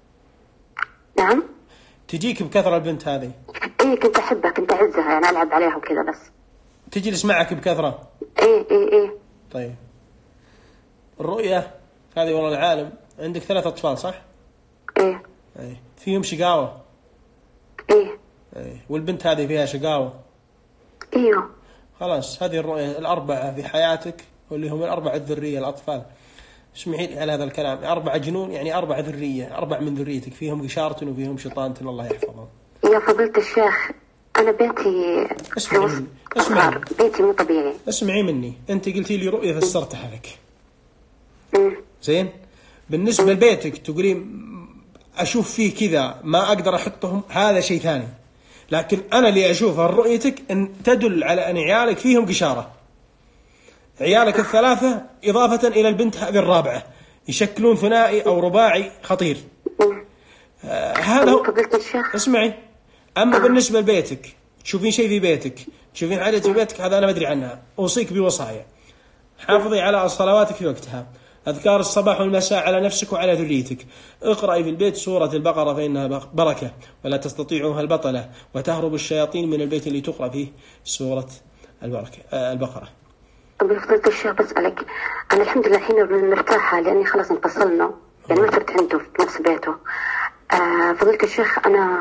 نعم. تجيك بكثرة البنت هذه؟ إيه كنت أحبها، كنت أعزها، يعني ألعب عليها وكذا. بس تجلس معك بكثرة؟ إيه. طيب الرؤية هذه والله العالم، عندك 3 أطفال صح؟ إيه. فيهم شقاوة؟ إيه. والبنت هذه فيها شقاوة؟ إيوه. خلاص هذه الرؤية 4 في حياتك، واللي هم 4 الذرية الأطفال. اسمعي لي على هذا الكلام، 4 جنون، يعني 4 ذرية، 4 من ذريتك فيهم قشارة وفيهم شيطان، الله يحفظهم. يا فضيلة الشيخ أنا بيتي اسمعي بيتي مو طبيعي. اسمعي مني، أنت قلتي لي رؤية فسرتها لك. زين. بالنسبة لبيتك تقولين أشوف فيه كذا ما أقدر أحطهم، هذا شيء ثاني. لكن أنا اللي أشوفها رؤيتك أن تدل على أن عيالك فيهم قشارة، عيالك ال3 إضافة إلى البنت هذه ال4 يشكلون ثنائي أو رباعي خطير. هذا هو. اسمعي، أما بالنسبة لبيتك تشوفين شيء في بيتك، تشوفين حاجة في بيتك، هذا أنا ما أدري عنها. أوصيك بوصايا: حافظي على صلواتك في وقتها، أذكار الصباح والمساء على نفسك وعلى ذريتك، اقرأي في البيت سورة البقرة فإنها بركة ولا تستطيعها البطلة، وتهرب الشياطين من البيت اللي تقرأ فيه سورة البقرة. بفضيلة الشيخ بسألك، أنا الحمد لله الحين مرتاحة لأني خلاص انفصلنا، يعني ما صرت عنده في نفس بيته. فضيلة الشيخ أنا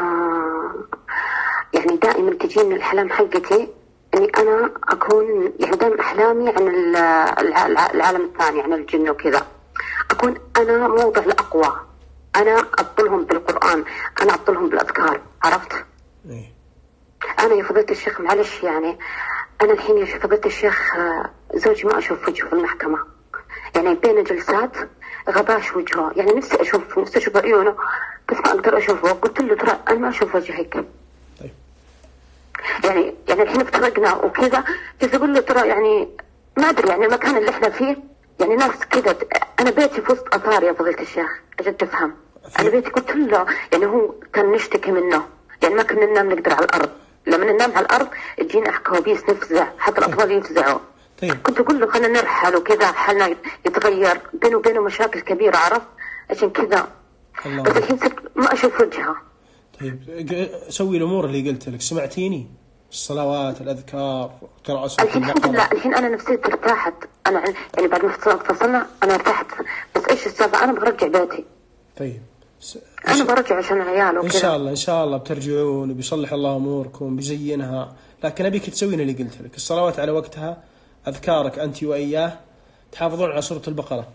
يعني دائما تجيني الأحلام حقتي إني أنا أكون، يعني دائما أحلامي عن العالم الثاني، عن الجن وكذا. أكون أنا موضع الأقوى، أنا أبطلهم بالقرآن، أنا أبطلهم بالأذكار، عرفت؟ أنا يا فضيلة الشيخ معلش، يعني أنا الحين يا فضيلة الشيخ زوجي ما أشوف وجهه في المحكمة، يعني بين جلسات غباش وجهه، يعني نفسي أشوف عيونه بس ما أقدر أشوفه. قلت له ترى أنا ما أشوف وجهك. يعني الحين افترقنا وكذا، كيف أقول له ترى يعني ما أدري، يعني المكان اللي إحنا فيه يعني ناس كذا. أنا بيتي في وسط أثار يا فضيلة الشيخ، أجد تفهم. أنا بيتي قلت له يعني هو كان نشتكي منه، يعني ما كنا ننام نقدر على الأرض، لما ننام على الأرض تجينا كوابيس نفزع، حتى الأطفال يفزعوا. كنت أقول له خلينا نرحل وكذا، حالنا يتغير، بينه وبينه مشاكل كبيرة، عرف عشان كذا. بس الحين ما أشوف وجهها. طيب سوي الأمور اللي قلت لك، سمعتيني؟ الصلوات، الأذكار، قراءة سورة الحين الحمد لله، الحين أنا نفسيتي ارتاحت. أنا يعني بعد ما فصلنا أنا ارتحت. بس إيش السبب؟ أنا برجع بيتي. طيب أنا برجع عشان العيال وكذا. إن شاء الله إن شاء الله بترجعون وبيصلح الله أموركم بيزينها. لكن أبيك تسوين اللي قلت لك، الصلوات على وقتها، أذكارك أنت وإياه، تحافظون على سورة البقرة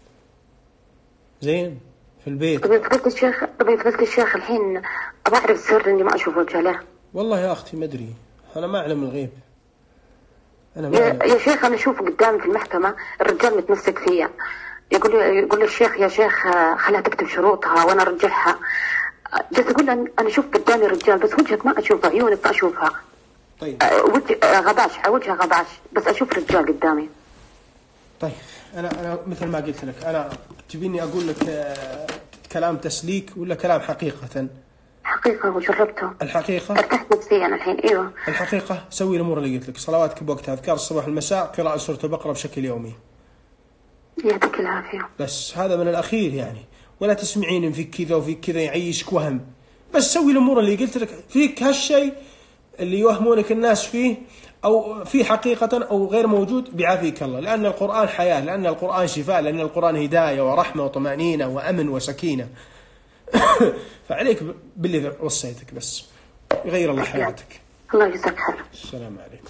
زين في البيت. طيب فضلت الشيخ الحين أبغى أعرف السر إني ما أشوف وجهه له. والله يا أختي ما أدري، أنا ما أعلم الغيب. أنا ما يا شيخ أنا أشوفه قدامي في المحكمة، الرجال متمسك فيا، يقول لي الشيخ يا شيخ خلها تكتب شروطها وأنا أرجعها. جالس أقول أنا أشوف قدامي الرجال بس وجهك ما أشوفه، عيونك ما أشوفها. طيب وجه غباش، وجهه غباش، بس أشوف رجال قدامي. طيب أنا مثل ما قلت لك، أنا تبيني أقول لك كلام تسليك ولا كلام حقيقة؟ حقيقة وجربته. الحقيقة ارتحت نفسيا الحين. ايوه الحقيقة سوي الأمور اللي قلت لك، صلواتك بوقتها، أذكار الصباح والمساء، قراءة سورة البقرة بشكل يومي. يعطيك العافية. بس هذا من الأخير يعني، ولا تسمعين فيك كذا وفيك كذا يعيشك وهم. بس سوي الأمور اللي قلت لك. فيك هالشيء اللي يوهمونك الناس فيه أو في حقيقة أو غير موجود بيعافيك الله، لأن القرآن حياة، لأن القرآن شفاء، لأن القرآن هداية ورحمة وطمأنينة وأمن وسكينة. فعليك باللي وصيتك بس، يغير الله حياتك. الله يجزاك خير. السلام عليكم.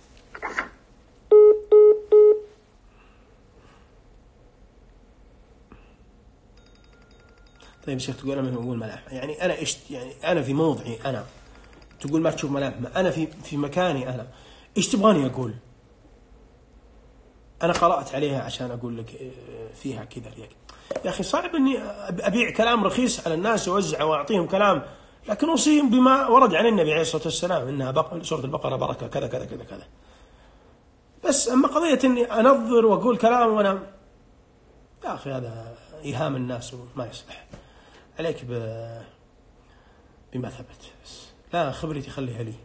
طيب شيخ تقول أنا ما أقول ملامح، يعني أنا إيش يعني؟ أنا في موضعي أنا، تقول ما تشوف ملامح، أنا في مكاني أنا، إيش تبغاني أقول؟ أنا قرأت عليها عشان أقول لك فيها كذا يا أخي. صعب إني أبيع كلام رخيص على الناس وأوزعه وأعطيهم كلام، لكن أوصيهم بما ورد عن النبي عليه الصلاة والسلام، إنها سورة البقرة بركة كذا كذا كذا كذا. بس أما قضية إني أنظر وأقول كلام وأنا، يا أخي هذا إيهام الناس وما يصلح. عليك بما ثبت بس، لا خبرتي خليها لي.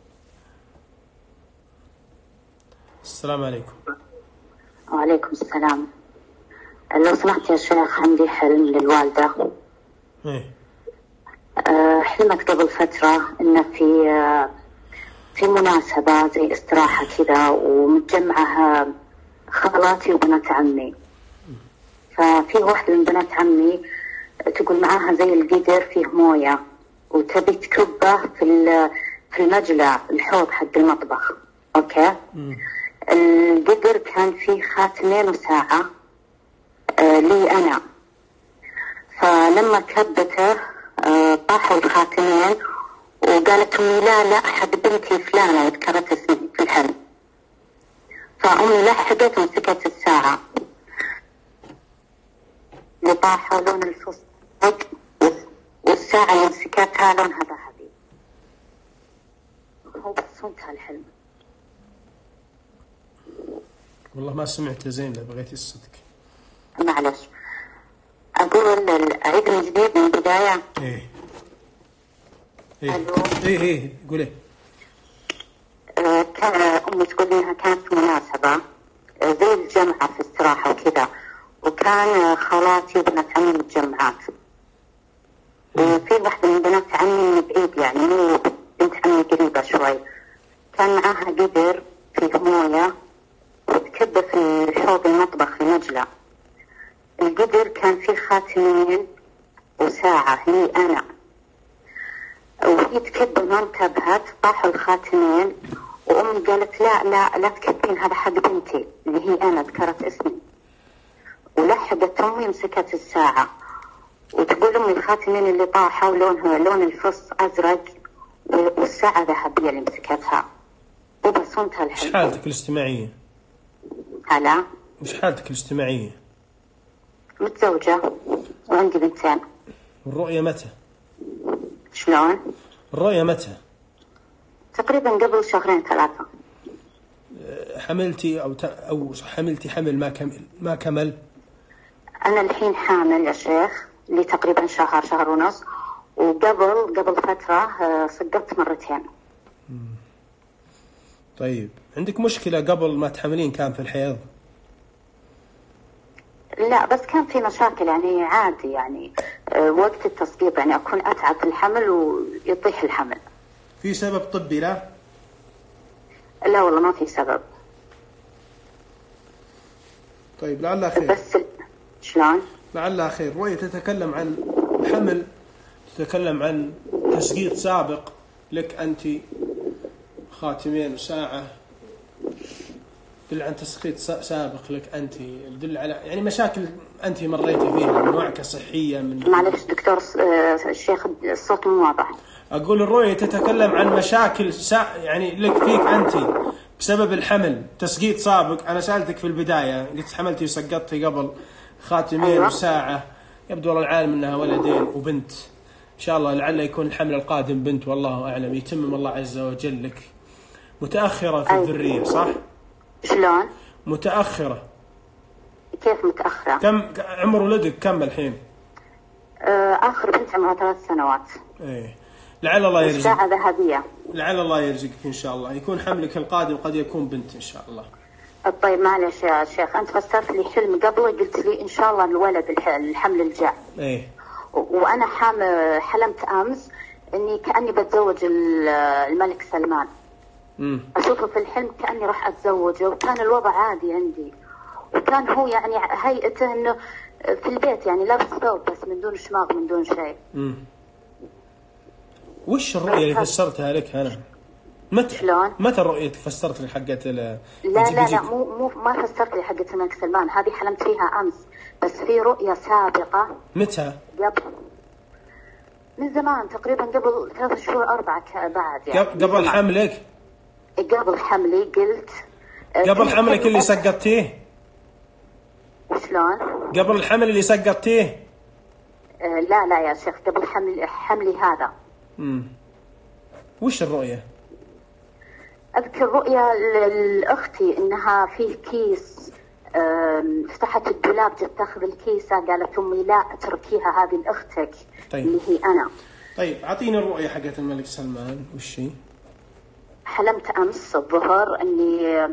السلام عليكم. وعليكم السلام. لو سمحت يا شيخ عندي حلم للوالدة. إيه؟ حلمت قبل فترة إن في مناسبة زي استراحة كذا ومتجمعها خالاتي وبنات عمي. ففي واحدة من بنات عمي تقول معاها زي القدر فيه موية وتبي تكبه في المجلى الحوض حق المطبخ. أوكي. القدر كان فيه خاتمين وساعة لي أنا. فلما كبته طاحوا الخاتمين وقالت أمي لا حق بنتي فلانة وذكرت اسمي في الحلم. فأمي لحقت ومسكت الساعة اللي طاحوا لون الفستق والساعة اللي مسكتها لونها ذهبي. هو بس انتهى الحلم. والله ما سمعت زين، لا بغيتي الصدق. معلش أقول أعيد من جديد من البداية. إيه قولي. كان أمي تقول إنها كانت مناسبة زي الجمعة في استراحة وكذا، وكان خالاتي وبنات عمي متجمعات، وفي واحدة من بنات عمي من بعيد يعني مو بنت عمي قريبة شوي، كان معاها قدر فيه موية وتكب في حوض المطبخ في مجلى. القدر كان فيه خاتمين وساعة لي أنا، وهي تكب ما انتبهت طاحوا الخاتمين، وأمي قالت لا تكبين هذا حق بنتي اللي هي أنا، ذكرت اسمي. ولحقت أمي مسكت الساعة وتقول أمي الخاتمين اللي طاحوا لونها لون الفص أزرق والساعة ذهبية اللي مسكتها. وبس انتهى الحلم. وش حالتك الاجتماعية؟ هلا وش حالتك الاجتماعية؟ متزوجة وعندي بنتين. والرؤية متى؟ شلون؟ الرؤية متى؟ تقريبا قبل 2-3. حملتي أو حملتي حمل ما كمل؟ أنا الحين حامل يا شيخ لي تقريبا شهر ونص، وقبل فترة سقطت مرتين. طيب عندك مشكلة قبل ما تحملين كان في الحيض؟ لا بس كان في مشاكل يعني عادي يعني وقت التسقيط يعني أكون أتعب في الحمل ويطيح الحمل. في سبب طبي لا؟ لا والله ما في سبب. طيب لعلها خير. بس شلون؟ لعلها خير. رؤية تتكلم عن الحمل، تتكلم عن تسقيط سابق لك أنت، خاتمين وساعة، دل عن تسقيط سابق لك أنت، دل على يعني مشاكل أنت مريتي فيها من وعكة صحية. من معلش دكتور الشيخ الصوت مو واضح. أقول الرؤية تتكلم عن مشاكل يعني لك فيك أنت بسبب الحمل، تسقيط سابق. أنا سألتك في البداية قلت حملتي وسقطتي قبل خاتمين أيوة. وساعة، يبدو والله العالم أنها ولدين وبنت، إن شاء الله لعل يكون الحمل القادم بنت، والله أعلم، يتمم الله عز وجل لك. متأخرة في الذرية صح؟ شلون؟ متأخرة. كيف متأخرة؟ كم عمر ولدك كم الحين؟ آخر بنت عمرها 3 سنوات. إيه لعل الله يرزقك. ساعة ذهبية. لعل الله يرزقك إن شاء الله، يكون حملك القادم قد يكون بنت إن شاء الله. طيب معلش يا شيخ، أنت فسرت لي حلم قبله، قلت لي إن شاء الله الولد الحمل الجاي. إيه. وأنا حلمت أمس إني كأني بتزوج الملك سلمان. أشوفه في الحلم كأني راح أتزوجه، وكان الوضع عادي عندي، وكان هو يعني هيئته إنه في البيت يعني لابس ثوب بس من دون شماغ من دون شيء. وش الرؤية اللي فسرتها لك أنا؟ متى؟ شلون؟ متى الرؤية فسرت لي حقت لا مو ما فسرت لي حقت الملك سلمان، هذه حلمت فيها أمس، بس في رؤية سابقة. متى؟ من زمان تقريبا قبل 3 شهور 4 بعد يعني. قبل حملك؟ قبل حملي قلت. قبل حملك اللي سقطتيه؟ شلون؟ قبل الحمل اللي سقطتيه؟ لا يا شيخ، قبل حملي هذا. وش الرؤية؟ أذكر رؤية لأختي إنها فيه كيس، فتحت الدولاب جت تاخذ الكيسة، قالت أمي لا اتركيها هذه لأختك. طيب. اللي هي أنا. طيب أعطيني الرؤية حقت الملك سلمان. وش هي؟ حلمت أمس الظهر إني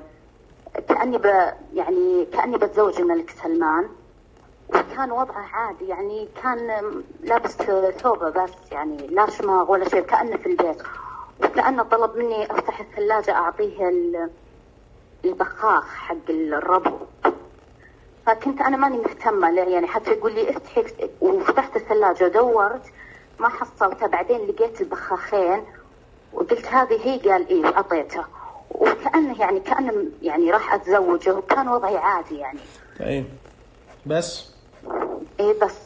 كأني بتزوج الملك سلمان، وكان وضعه عادي يعني، كان لابس ثوبه بس يعني لا شماغ ولا شيء، كأنه في البيت، وكأنه طلب مني أفتح الثلاجة أعطيه البخاخ حق الربو. فكنت أنا ماني مهتمة يعني، حتى يقول لي افتحي، وفتحت الثلاجة ودورت ما حصلتها، بعدين لقيت البخاخين وقلت هذه هي، قال إيه وأعطيته، وكأنه يعني راح أتزوجه، وكان وضعي عادي يعني. طيب بس إيه بس.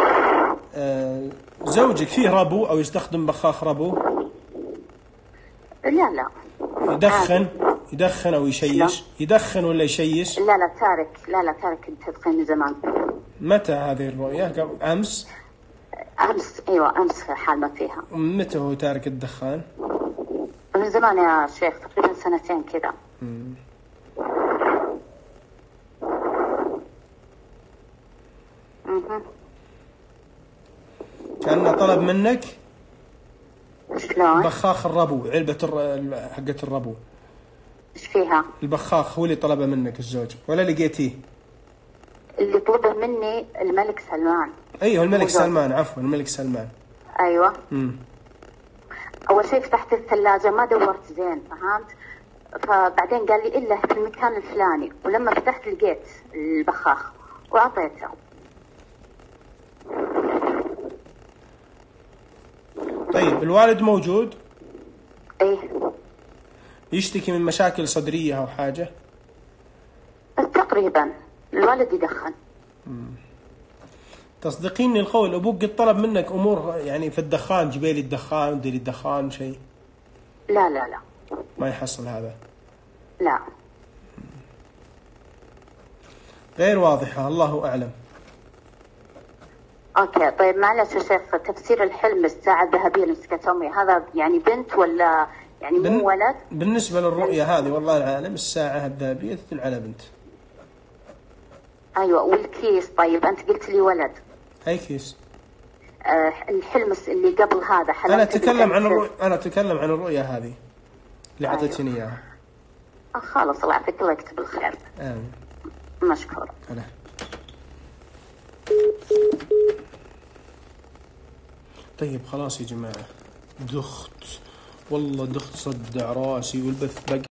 زوجك فيه ربو أو يستخدم بخاخ ربو؟ لا يدخن أو يشيش؟ يدخن ولا يشيش؟ لا تارك التدخين زمان. متى هذه الرؤية؟ أمس؟ أيوة أمس حالمت فيها. متى هو تارك الدخان؟ من زمان يا شيخ، تقريبا 2 كذا. كأنه طلب منك شلون؟ بخاخ الربو، علبة حقت الربو. ايش فيها؟ البخاخ هو اللي طلبه منك الزوج ولا لقيتيه؟ اللي طلبه مني الملك سلمان. ايوه الملك سلمان، عفوا الملك سلمان. ايوه. اول شيء فتحت الثلاجة ما دورت زين، فهمت؟ فبعدين قال لي إلا في المكان الفلاني، ولما فتحت لقيت البخاخ وأعطيته. طيب الوالد موجود؟ ايه. يشتكي من مشاكل صدرية أو حاجة؟ تقريبا الوالد يدخن. تصدقيني القول أبوك قد طلب منك أمور يعني في الدخان، جبالي الدخان ديري الدخان شيء؟ لا ما يحصل هذا؟ لا. غير واضحة، الله أعلم. اوكي طيب معلش يا شيخ، تفسير الحلم الساعة الذهبية اللي مسكتها أمي، هذا يعني بنت ولا يعني مو ولد؟ بالنسبة للرؤية هذه والله العالم الساعة الذهبية تدل على بنت. ايوه. والكيس طيب انت قلت لي ولد. اي كيس؟ الحلم اللي قبل هذا حلمت. انا اتكلم عن الرؤية هذه اللي اعطيتني اياها. خلاص الله يعطيك، الله يكتب الخير. امين. مشكور. طيب خلاص يا جماعة، دخت والله دخت صدع راسي والبث بقى.